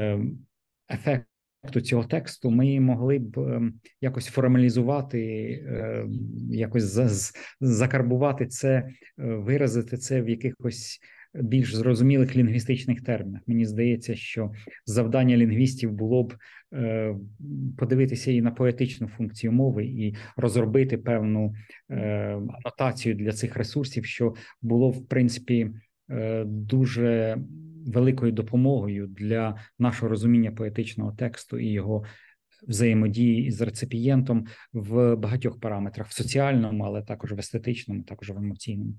ефекту цього тексту, ми могли б якось формалізувати, якось закарбувати це, виразити це в якихось більш зрозумілих лінгвістичних термінах. Мені здається, що завдання лінгвістів було б подивитися і на поетичну функцію мови, і розробити певну анотацію для цих ресурсів, що було, в принципі, дуже великою допомогою для нашого розуміння поетичного тексту і його взаємодії з реципієнтом в багатьох параметрах, в соціальному, але також в естетичному, також в емоційному.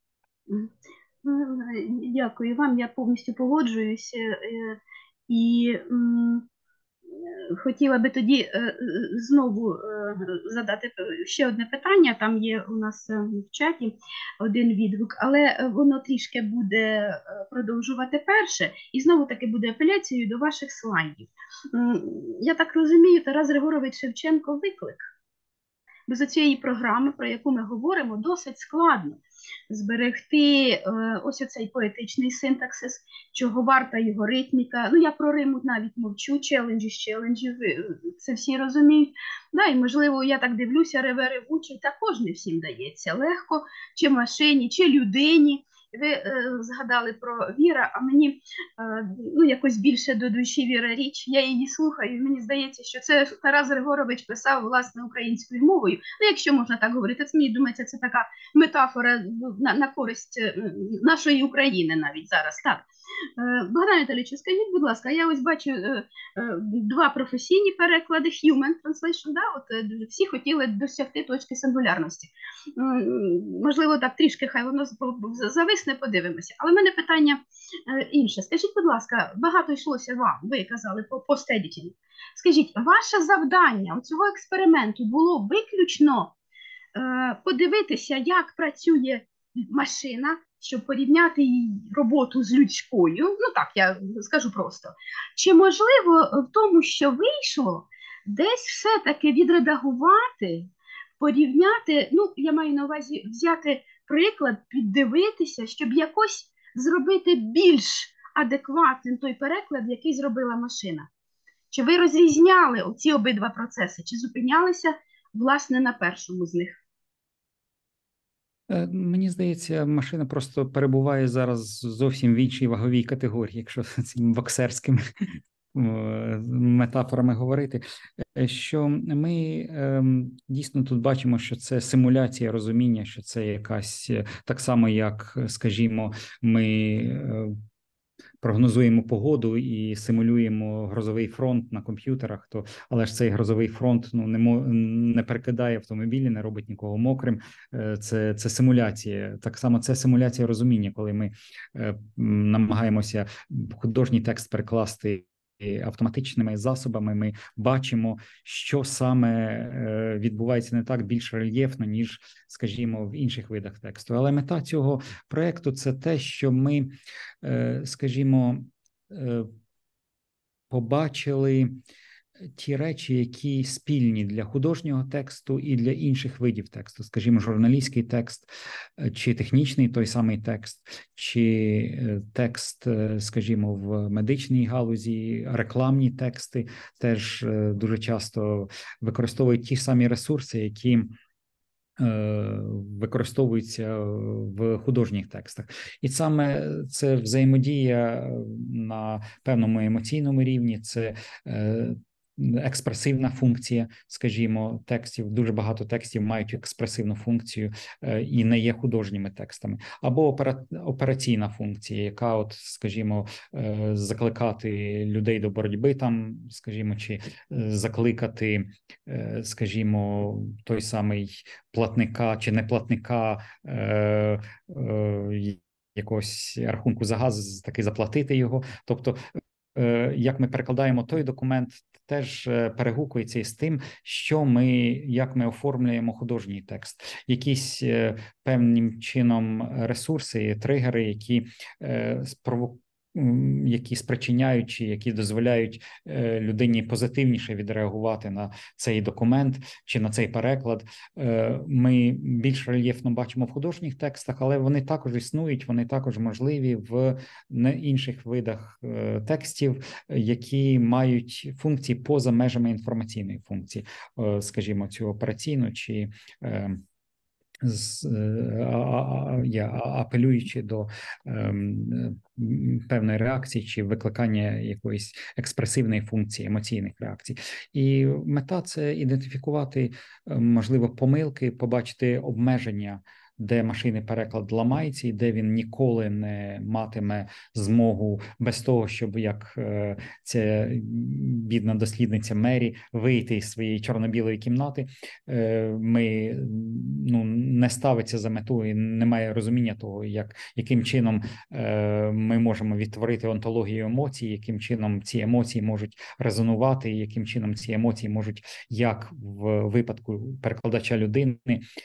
Дякую вам, я повністю погоджуюся і хотіла би тоді знову задати ще одне питання. Там є у нас в чаті один відгук, але воно трішки буде продовжувати перше і знову таки буде апеляцією до ваших слайдів. Я так розумію, Тарас Григорович Шевченко «Виклик». Без цієї програми, про яку ми говоримо, досить складно зберегти ось оцей поетичний синтаксис, чого варта його ритміка. Ну, я про Риму навіть мовчу, челенджі, це всі розуміють. Да, і, можливо, я так дивлюся, ревучий також не всім дається легко, чи машині, чи людині. Ви згадали про Віра, а мені якось більше до душі Віра річ. Я її слухаю, і мені здається, що це Тарас Григорович писав, власне, українською мовою. Ну, якщо можна так говорити, це, мені думається, це така метафора на користь нашої України навіть зараз. Так. Богдан Віталійович, скажіть, будь ласка, я ось бачу два професійні переклади, human translation, да, от всі хотіли досягти точки сингулярності. Можливо, так трішки хай воно зависне, подивимося. Але в мене питання інше. Скажіть, будь ласка, багато йшлося вам, ви казали про пост-едітінг. Скажіть, ваше завдання цього експерименту було виключно подивитися, як працює машина, щоб порівняти її роботу з людською, ну так, я скажу просто. Чи можливо в тому, що вийшло, десь все-таки відредагувати, порівняти, ну, я маю на увазі взяти приклад, піддивитися, щоб якось зробити більш адекватним той переклад, який зробила машина? Чи ви розрізняли ці обидва процеси, чи зупинялися, власне, на першому з них? Мені здається, машина просто перебуває зараз зовсім в іншій ваговій категорії, якщо цим боксерськими метафорами говорити, що ми дійсно тут бачимо, що це симуляція розуміння, що це якась, так само як, скажімо, ми прогнозуємо погоду і симулюємо грозовий фронт на комп'ютерах, то але ж цей грозовий фронт не перекидає автомобілі, не робить нікого мокрим. Це симуляція. Так само це симуляція розуміння, коли ми намагаємося художній текст перекласти автоматичними засобами ми бачимо, що саме відбувається не так більш рельєфно, ніж, скажімо, в інших видах тексту. Але мета цього проєкту – це те, що ми, скажімо, побачили ті речі, які спільні для художнього тексту і для інших видів тексту, скажімо, журналістський текст, чи технічний той самий текст, чи текст, скажімо, в медичній галузі, рекламні тексти теж дуже часто використовують ті самі ресурси, які використовуються в художніх текстах. І саме це взаємодія на певному емоційному рівні, це експресивна функція, скажімо, текстів. Дуже багато текстів мають експресивну функцію і не є художніми текстами. Або операційна функція, яка, от, скажімо, закликати людей до боротьби там, скажімо, чи закликати, скажімо, той самий платника чи неплатника якогось рахунку за газ, таки заплатити його. Тобто, як ми перекладаємо той документ, теж перегукується із тим, як ми оформлюємо художній текст. Якісь певним чином ресурси, тригери, які спричиняють, чи які дозволяють людині позитивніше відреагувати на цей документ чи на цей переклад. Ми більш рельєфно бачимо в художніх текстах, але вони також існують, вони також можливі в інших видах текстів, які мають функції поза межами інформаційної функції, скажімо, цю операційну чи апелюючи до певної реакції чи викликання якоїсь експресивної функції, емоційних реакцій. І мета – це ідентифікувати, можливо, помилки, побачити обмеження, де машинний переклад ламається і де він ніколи не матиме змогу без того, щоб, як ця бідна дослідниця Мері, вийти із своєї чорно-білої кімнати. Ми, не ставиться за мету і немає розуміння того, яким чином ми можемо відтворити онтологію емоцій, яким чином ці емоції можуть резонувати, яким чином ці емоції можуть, як в випадку перекладача людини,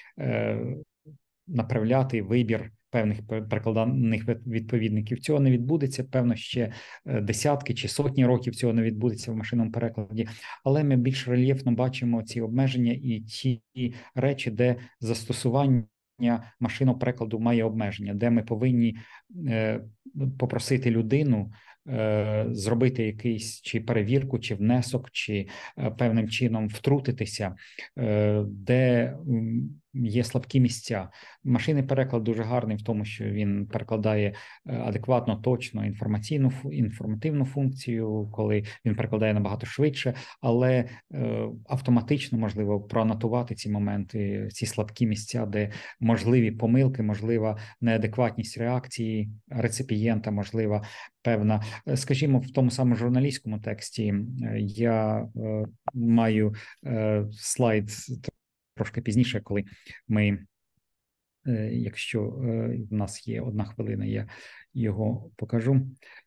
направляти вибір певних перекладаних відповідників. Цього не відбудеться, певно, ще десятки чи сотні років цього не відбудеться в машинному перекладі, але ми більш рельєфно бачимо ці обмеження і ті речі, де застосування машинного перекладу має обмеження, де ми повинні попросити людину зробити якийсь чи перевірку, чи внесок, чи певним чином втрутитися, де є слабкі місця. Машинний переклад дуже гарний в тому, що він перекладає адекватно, точно інформативну функцію, коли він перекладає набагато швидше, але автоматично можливо проанотувати ці моменти, ці слабкі місця, де можливі помилки, можлива неадекватність реакції реципієнта, можлива певна, скажімо, в тому самому журналістському тексті я маю слайд трошки пізніше, коли ми, якщо в нас є 1 хвилина, я його покажу.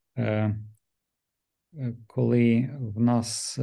Коли в нас,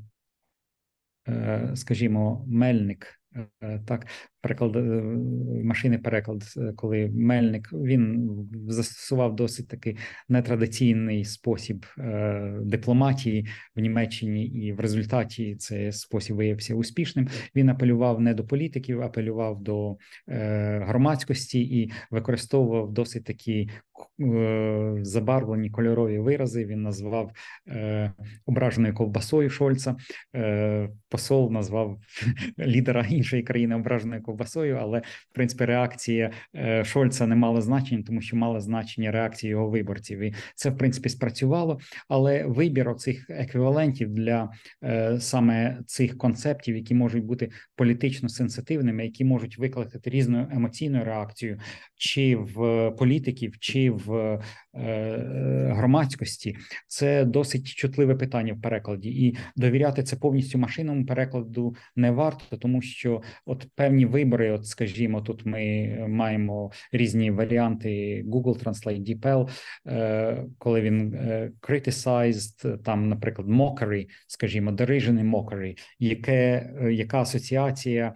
скажімо, Мельник, так, машинний переклад, коли Мельник, він застосував досить такий нетрадиційний спосіб дипломатії в Німеччині, і в результаті цей спосіб виявився успішним. Він апелював не до політиків, апелював до громадськості і використовував досить такі забарвлені кольорові вирази. Він назвав ображеною ковбасою Шольца, посол назвав лідера іншої країни ображеною ковбасою, але, в принципі, реакція Шольца не мала значення, тому що мала значення реакції його виборців. І це, в принципі, спрацювало, але вибір оцих еквівалентів для саме цих концептів, які можуть бути політично сенситивними, які можуть викликати різну емоційну реакцію, чи в політиків, чи в громадськості, це досить чутливе питання в перекладі. І довіряти це повністю машинному перекладу не варто, тому що от певні вибори вибори. От, скажімо, тут ми маємо різні варіанти Google Translate, DeepL, коли він criticized, там, наприклад, mockery, скажімо, derision і mockery, яка асоціація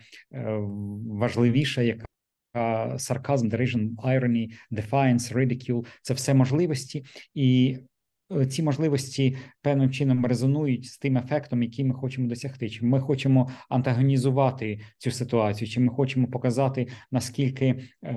важливіша, яка сарказм, derision, irony, defiance, ridicule – це все можливості, і ці можливості певним чином резонують з тим ефектом, який ми хочемо досягти. Чи ми хочемо антагонізувати цю ситуацію, чи ми хочемо показати, наскільки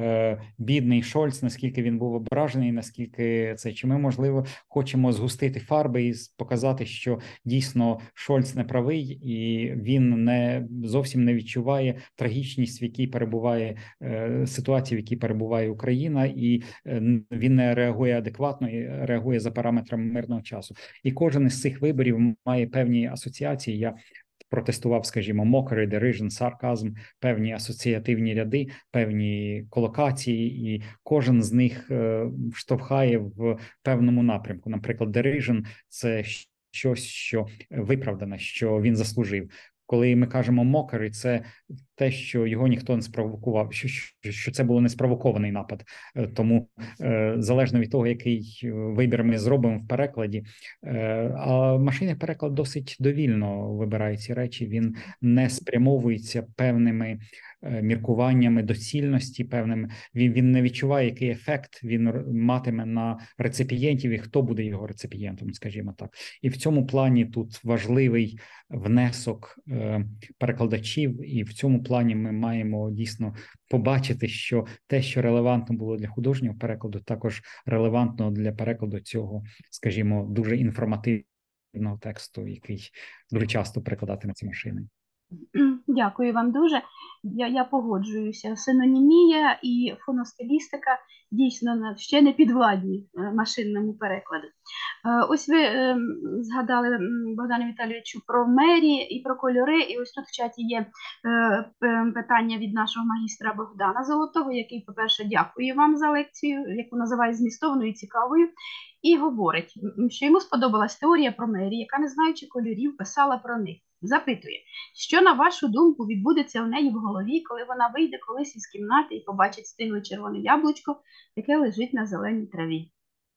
бідний Шольц, наскільки він був ображений, наскільки це, чи ми, можливо, хочемо згустити фарби і показати, що дійсно Шольц не правий, і він не зовсім не відчуває трагічність, в якій перебуває ситуація, в якій перебуває Україна, і він не реагує адекватно, і реагує за параметрами мирного часу. І кожен із цих виборів має певні асоціації. Я протестував, скажімо, mockery, derision, сарказм, певні асоціативні ряди, певні колокації, і кожен з них штовхає в певному напрямку. Наприклад, derision – це щось, що виправдане, що він заслужив. Коли ми кажемо mockery, це те, що його ніхто не спровокував, що це було не спровокований напад. Тому залежно від того, який вибір ми зробимо в перекладі, а машинний переклад досить довільно вибирає ці речі, він не спрямовується певними міркуваннями доцільності, певним, він не відчуває, який ефект він матиме на реципієнтів і хто буде його реципієнтом, скажімо так. І в цьому плані тут важливий внесок перекладачів, і в цьому плані ми маємо дійсно побачити, що те, що релевантно було для художнього перекладу, також релевантно для перекладу цього, скажімо, дуже інформативного тексту, який дуже часто перекладатиметься машиною. Дякую вам дуже. Я погоджуюся. Синонімія і фоностилістика дійсно ще не підвладні машинному перекладу. Ось ви згадали, Богдане Віталійовичу, про мері і про кольори. І ось тут в чаті є питання від нашого магістра Богдана Золотого, який, по-перше, дякує вам за лекцію, яку називає змістовною і цікавою. І говорить, що йому сподобалась теорія про мері, яка, не знаючи кольорів, писала про них. Запитує, що, на вашу думку, відбудеться у неї в голові, коли вона вийде колись із кімнати і побачить стигле червоне яблучко, яке лежить на зеленій траві.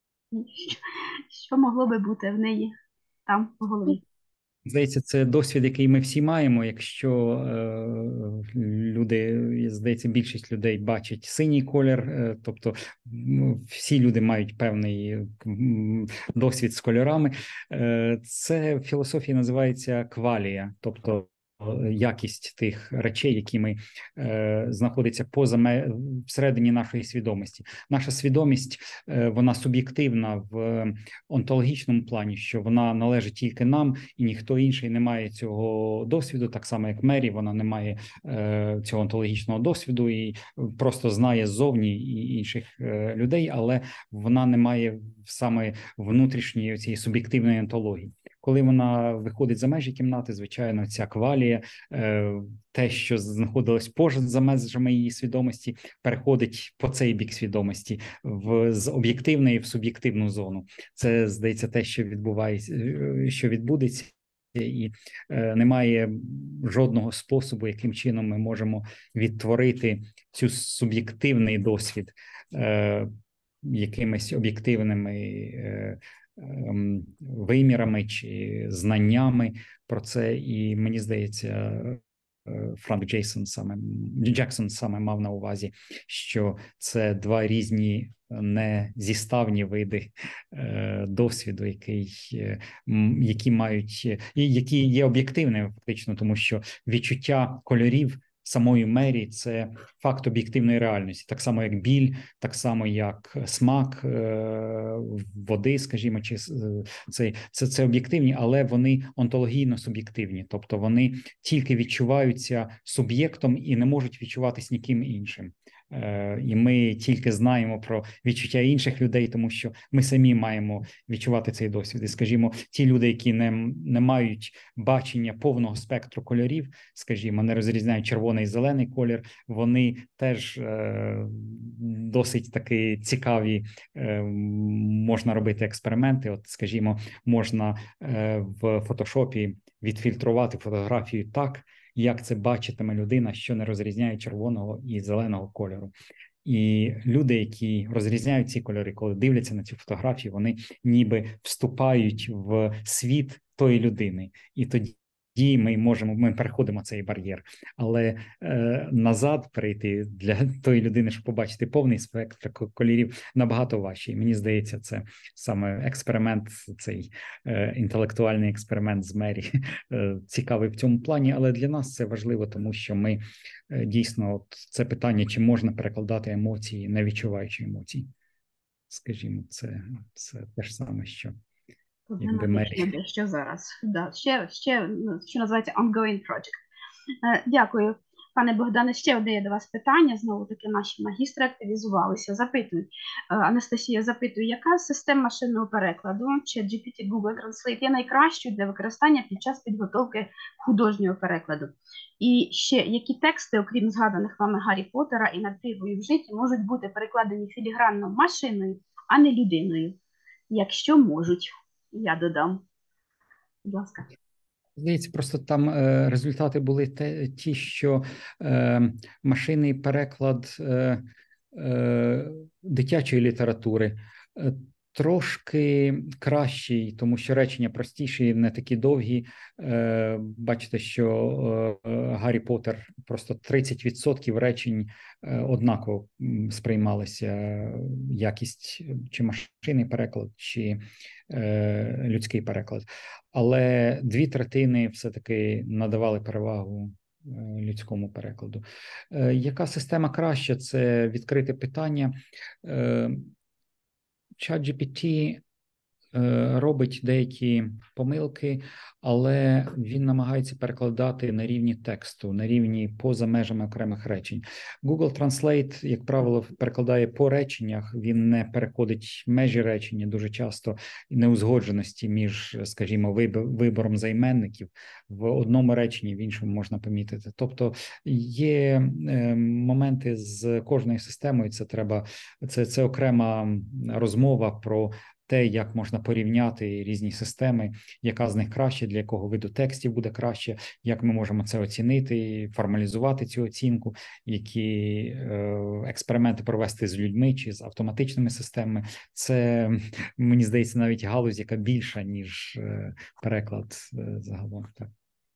Що могло би бути в неї там в голові? Здається, це досвід, який ми всі маємо. Якщо люди, здається, більшість людей бачать синій колір, тобто всі люди мають певний досвід з кольорами. Це в філософії називається квалія, тобто якість тих речей, які ми знаходяться всередині нашої свідомості. Наша свідомість, вона суб'єктивна в онтологічному плані, що вона належить тільки нам, і ніхто інший не має цього досвіду, так само як Мері, вона не має цього онтологічного досвіду і просто знає ззовні інших людей, але вона не має саме внутрішньої цієї суб'єктивної онтології. Коли вона виходить за межі кімнати, звичайно, ця квалія, те, що знаходилось поза за межами її свідомості, переходить по цей бік свідомості з об'єктивної в суб'єктивну зону. Це, здається, те, що відбудеться. І немає жодного способу, яким чином ми можемо відтворити цю суб'єктивний досвід якимись об'єктивними вимірами чи знаннями про це. І мені здається, Франк Джексон саме мав на увазі, що це два різні незіставні види досвіду, які є об'єктивними фактично, тому що відчуття кольорів самої Мері – це факт об'єктивної реальності, так само як біль, так само як смак води, скажімо, чи це об'єктивні, але вони онтологійно суб'єктивні, тобто вони тільки відчуваються суб'єктом і не можуть відчуватись ніким іншим. І ми тільки знаємо про відчуття інших людей, тому що ми самі маємо відчувати цей досвід. І, скажімо, ті люди, які не мають бачення повного спектру кольорів, скажімо, не розрізняють червоний і зелений колір, вони теж досить таки цікаві, можна робити експерименти. От, скажімо, можна в фотошопі відфільтрувати фотографію так, як це бачитиме людина, що не розрізняє червоного і зеленого кольору. І люди, які розрізняють ці кольори, коли дивляться на цю фотографію, вони ніби вступають в світ тої людини. І тоді ми переходимо цей бар'єр. Але назад перейти для тої людини, щоб побачити повний спектр кольорів, набагато важче. І мені здається, це саме експеримент, цей інтелектуальний експеримент з Мері цікавий в цьому плані. Але для нас це важливо, тому що ми дійсно, от це питання, чи можна перекладати емоції, не відчуваючи емоцій. Скажімо, це те ж саме, що якби Мері. Що зараз. Да, ще, що називається ongoing project. Дякую, пане Богдане. Ще одне є до вас питання. Знову-таки наші магістри активізувалися. Запитують. Анастасія запитує, яка з систем машинного перекладу, чи GPT, Google Translate є найкращою для використання під час підготовки художнього перекладу? І ще, які тексти, окрім згаданих вами Гаррі Поттера і «Над Дивою в житті», можуть бути перекладені філігранно машиною, а не людиною? Якщо можуть, я додам. Будь ласка. Здається, просто там результати були ті, що машинний переклад дитячої літератури трошки кращий, тому що речення простіші, не такі довгі. Бачите, що Гаррі Поттер просто 30% речень однаково сприймалися, якість чи машинний переклад, чи людський переклад. Але 2/3 все-таки надавали перевагу людському перекладу. Яка система краща? Це відкрите питання. ChatGPT робить деякі помилки, але він намагається перекладати на рівні тексту, на рівні поза межами окремих речень. Google Translate, як правило, перекладає по реченнях, він не переходить межі речення дуже часто, неузгодженості між, скажімо, вибором займенників в одному реченні, в іншому можна помітити. Тобто є моменти з кожною системою, це окрема розмова про те, як можна порівняти різні системи, яка з них краще, для якого виду текстів буде краще, як ми можемо це оцінити, формалізувати цю оцінку, які експерименти провести з людьми чи з автоматичними системами. Це, мені здається, навіть галузь, яка більша, ніж переклад загалом. Так.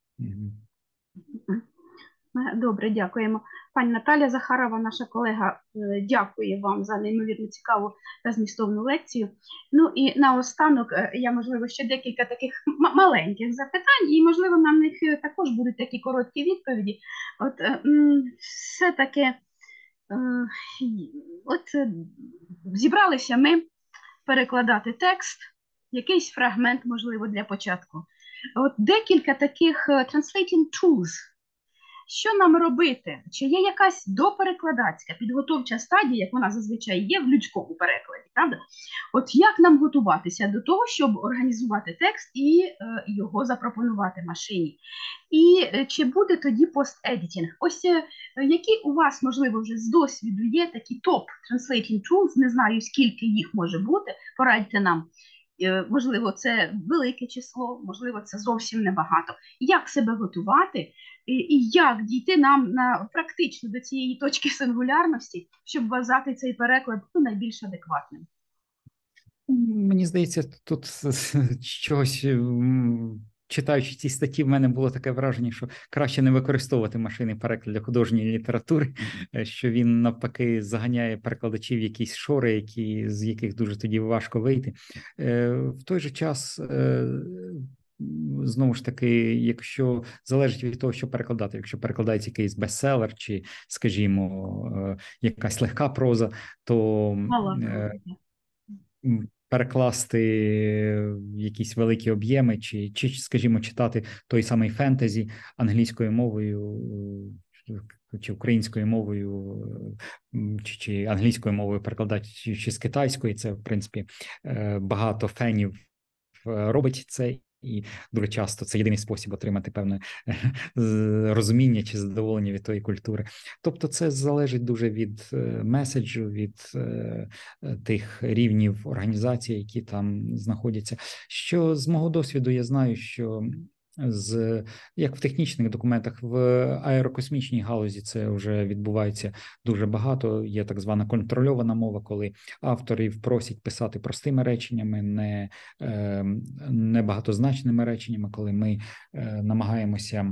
Добре, дякуємо. Пані Наталя Захарова, наша колега, дякує вам за неймовірно цікаву та змістовну лекцію. Ну і наостанок, я, можливо, ще декілька таких маленьких запитань, і, можливо, на них також будуть такі короткі відповіді. От, все-таки, зібралися ми перекладати текст, якийсь фрагмент, можливо, для початку. От декілька таких translating tools. Що нам робити? Чи є якась доперекладацька підготовча стадія, як вона зазвичай є в людському перекладі, правда? От як нам готуватися до того, щоб організувати текст і його запропонувати машині? І чи буде тоді пост-едітінг? Ось які у вас, можливо, вже з досвіду є такі топ-translating tools, не знаю, скільки їх може бути, порадьте нам. Можливо, це велике число, можливо, це зовсім небагато. Як себе готувати і як дійти нам практично до цієї точки сингулярності, щоб вважати цей переклад найбільш адекватним? Мені здається, тут щось, читаючи ці статті, в мене було таке враження, що краще не використовувати машинний переклад для художньої літератури, що він навпаки заганяє перекладачів в якісь шори, з яких дуже тоді важко вийти. В той же час, знову ж таки, якщо залежить від того, що перекладати, якщо перекладається якийсь бестселер чи, скажімо, якась легка проза, то перекласти якісь великі об'єми, чи, скажімо, читати той самий фентезі англійською мовою, чи українською мовою, чи англійською мовою перекладати, чи з китайської, це, в принципі, багато фенів робить це. І дуже часто це єдиний спосіб отримати певне розуміння чи задоволення від тої культури. Тобто це залежить дуже від меседжу, від тих рівнів організації, які там знаходяться. Що з мого досвіду я знаю, що як в технічних документах, в аерокосмічній галузі це вже відбувається дуже багато. Є так звана контрольована мова, коли авторів просять писати простими реченнями, не багатозначними реченнями, коли ми намагаємося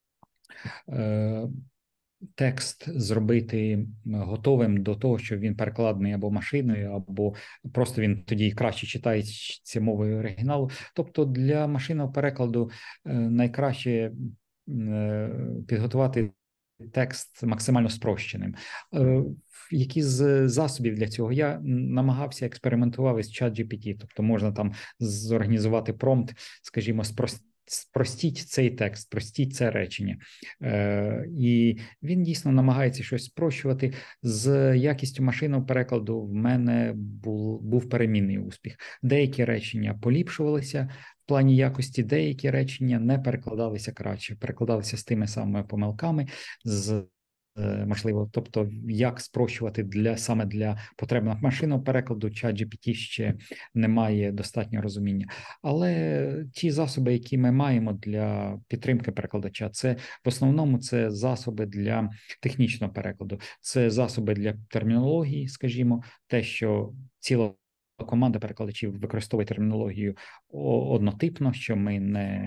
текст зробити готовим до того, що він перекладений або машиною, або просто він тоді краще читається мовою оригіналу. Тобто для машинного перекладу найкраще підготувати текст максимально спрощеним. Які з засобів для цього? Я намагався, експериментував із ChatGPT, тобто можна там зорганізувати промпт, скажімо, спростіть цей текст, простіть це речення. І він дійсно намагається щось спрощувати. З якістю машинного перекладу в мене був перемінний успіх. Деякі речення поліпшувалися в плані якості, деякі речення не перекладалися краще, перекладалися з тими самими помилками, можливо, тобто як спрощувати саме для потреб машинного перекладу, ChatGPT ще не має достатнього розуміння. Але ті засоби, які ми маємо для підтримки перекладача, це в основному це засоби для технічного перекладу, це засоби для термінології, скажімо, те, що ціла команда перекладачів використовує термінологію однотипно, що ми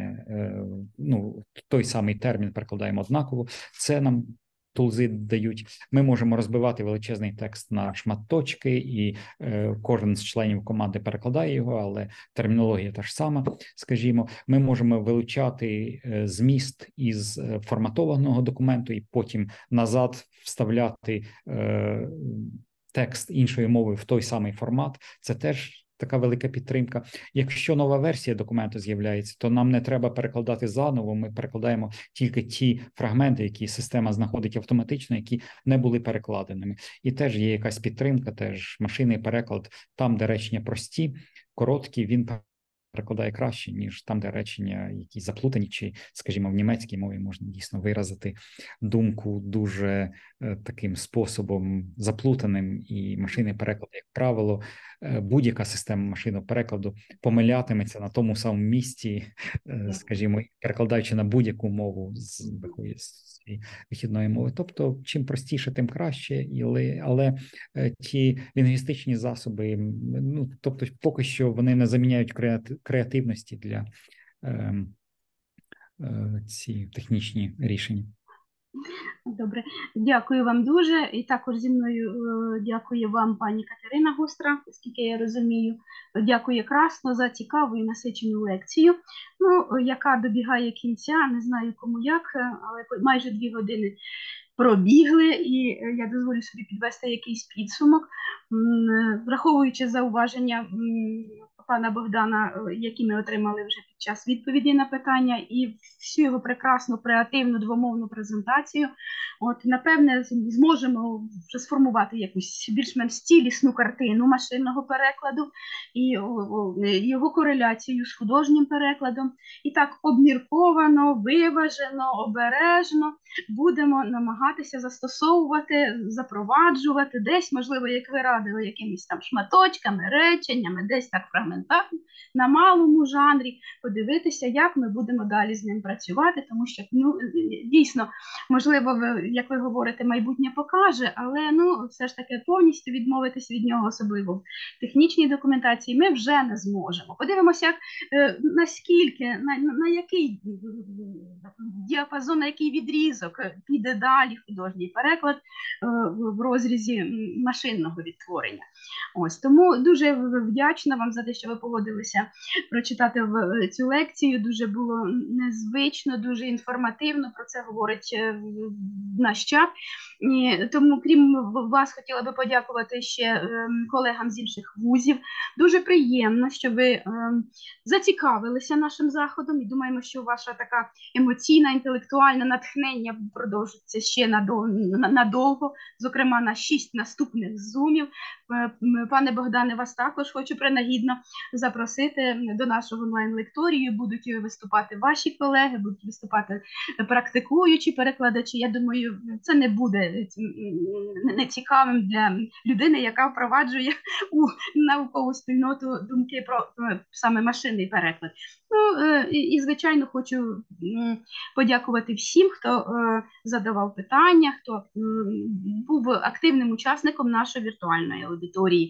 той самий термін перекладаємо однаково. Це нам тулзи дають. Ми можемо розбивати величезний текст на шматочки, і кожен з членів команди перекладає його, але термінологія та ж сама, скажімо. Ми можемо вилучати зміст із форматованого документу і потім назад вставляти текст іншою мовою в той самий формат. Це теж така велика підтримка. Якщо нова версія документу з'являється, то нам не треба перекладати заново, ми перекладаємо тільки ті фрагменти, які система знаходить автоматично, які не були перекладеними. І теж є якась підтримка, теж машинний переклад, там, де речення прості, короткі, він перекладає краще, ніж там, де речення якісь заплутані, чи, скажімо, в німецькій мові можна дійсно виразити думку дуже таким способом заплутаним, і машинний переклад, як правило, будь-яка система машинного перекладу помилятиметься на тому самому місці, скажімо, перекладаючи на будь-яку мову з вихідної мови. Тобто, чим простіше, тим краще, але ті лінгвістичні засоби, тобто, поки що вони не заміняють креативності для ці технічні рішення. Добре, дякую вам дуже. І також зі мною дякую вам, пані Катерина Густра, оскільки я розумію. Дякую красно за цікаву і насичену лекцію, яка добігає кінця, не знаю кому як, але майже 2 години пробігли, і я дозволю собі підвести якийсь підсумок, враховуючи зауваження пана Богдана, які ми отримали вже під час відповіді на питання, і всю його прекрасну, креативну, двомовну презентацію. Напевне, зможемо вже сформувати якусь більш-менш цілісну картину машинного перекладу і його кореляцію з художнім перекладом. І так обмірковано, виважено, обережно будемо намагатися застосовувати, запроваджувати десь, можливо, як ви радили, якимись там шматочками, реченнями, десь так фрагментарно, на малому жанрі, подивитися, як ми будемо далі з ним працювати, тому що, дійсно, можливо, як ви говорите, майбутнє покаже, але, все ж таки повністю відмовитись від нього, особливо в технічній документації, ми вже не зможемо. Подивимося, наскільки, на який діапазон, на який відрізок піде далі художній переклад в розрізі машинного відтворення. Тому дуже вдячна вам за те, що ви погодилися прочитати цю лекцію. Дуже було незвично, дуже інформативно, про це говорить наш чат. І тому, крім вас, хотіла би подякувати ще колегам з інших вузів. Дуже приємно, що ви зацікавилися нашим заходом, і думаємо, що ваша така емоційна, інтелектуальне натхнення продовжиться ще надовго, зокрема на 6 наступних зумів. Пане Богдане, вас також хочу принагідно запросити до нашого онлайн-лекторію. Будуть виступати ваші колеги, будуть виступати практикуючі перекладачі. Я думаю, це не буде нецікавим для людини, яка впроваджує у наукову спільноту думки про саме машинний переклад. І звичайно, хочу подякувати всім, хто задавав питання, хто був активним учасником нашої віртуальної аудиторії.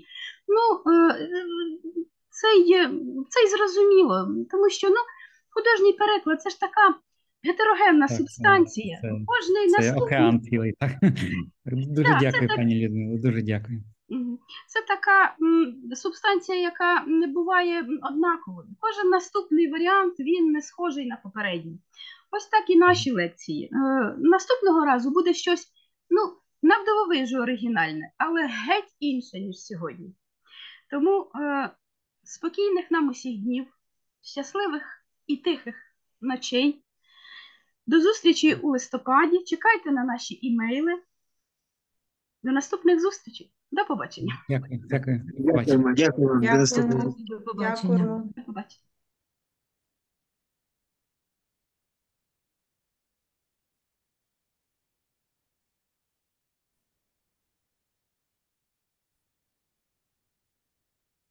Це й зрозуміло, тому що художній переклад – це ж така гетерогенна субстанція. Кожний це наступний... океан цілий, так? Дуже дякую, пані Людмило, дуже дякую. Це така субстанція, яка не буває однаковою. Кожен наступний варіант, він не схожий на попередній. Ось так і наші лекції. Наступного разу буде щось, навдивовижу оригінальне, але геть інше, ніж сьогодні. Тому спокійних нам усіх днів, щасливих і тихих ночей. До зустрічі у листопаді. Чекайте на наші імейли. До наступних зустрічей. До побачення. Дякую. Дякую. До наступного. До побачення.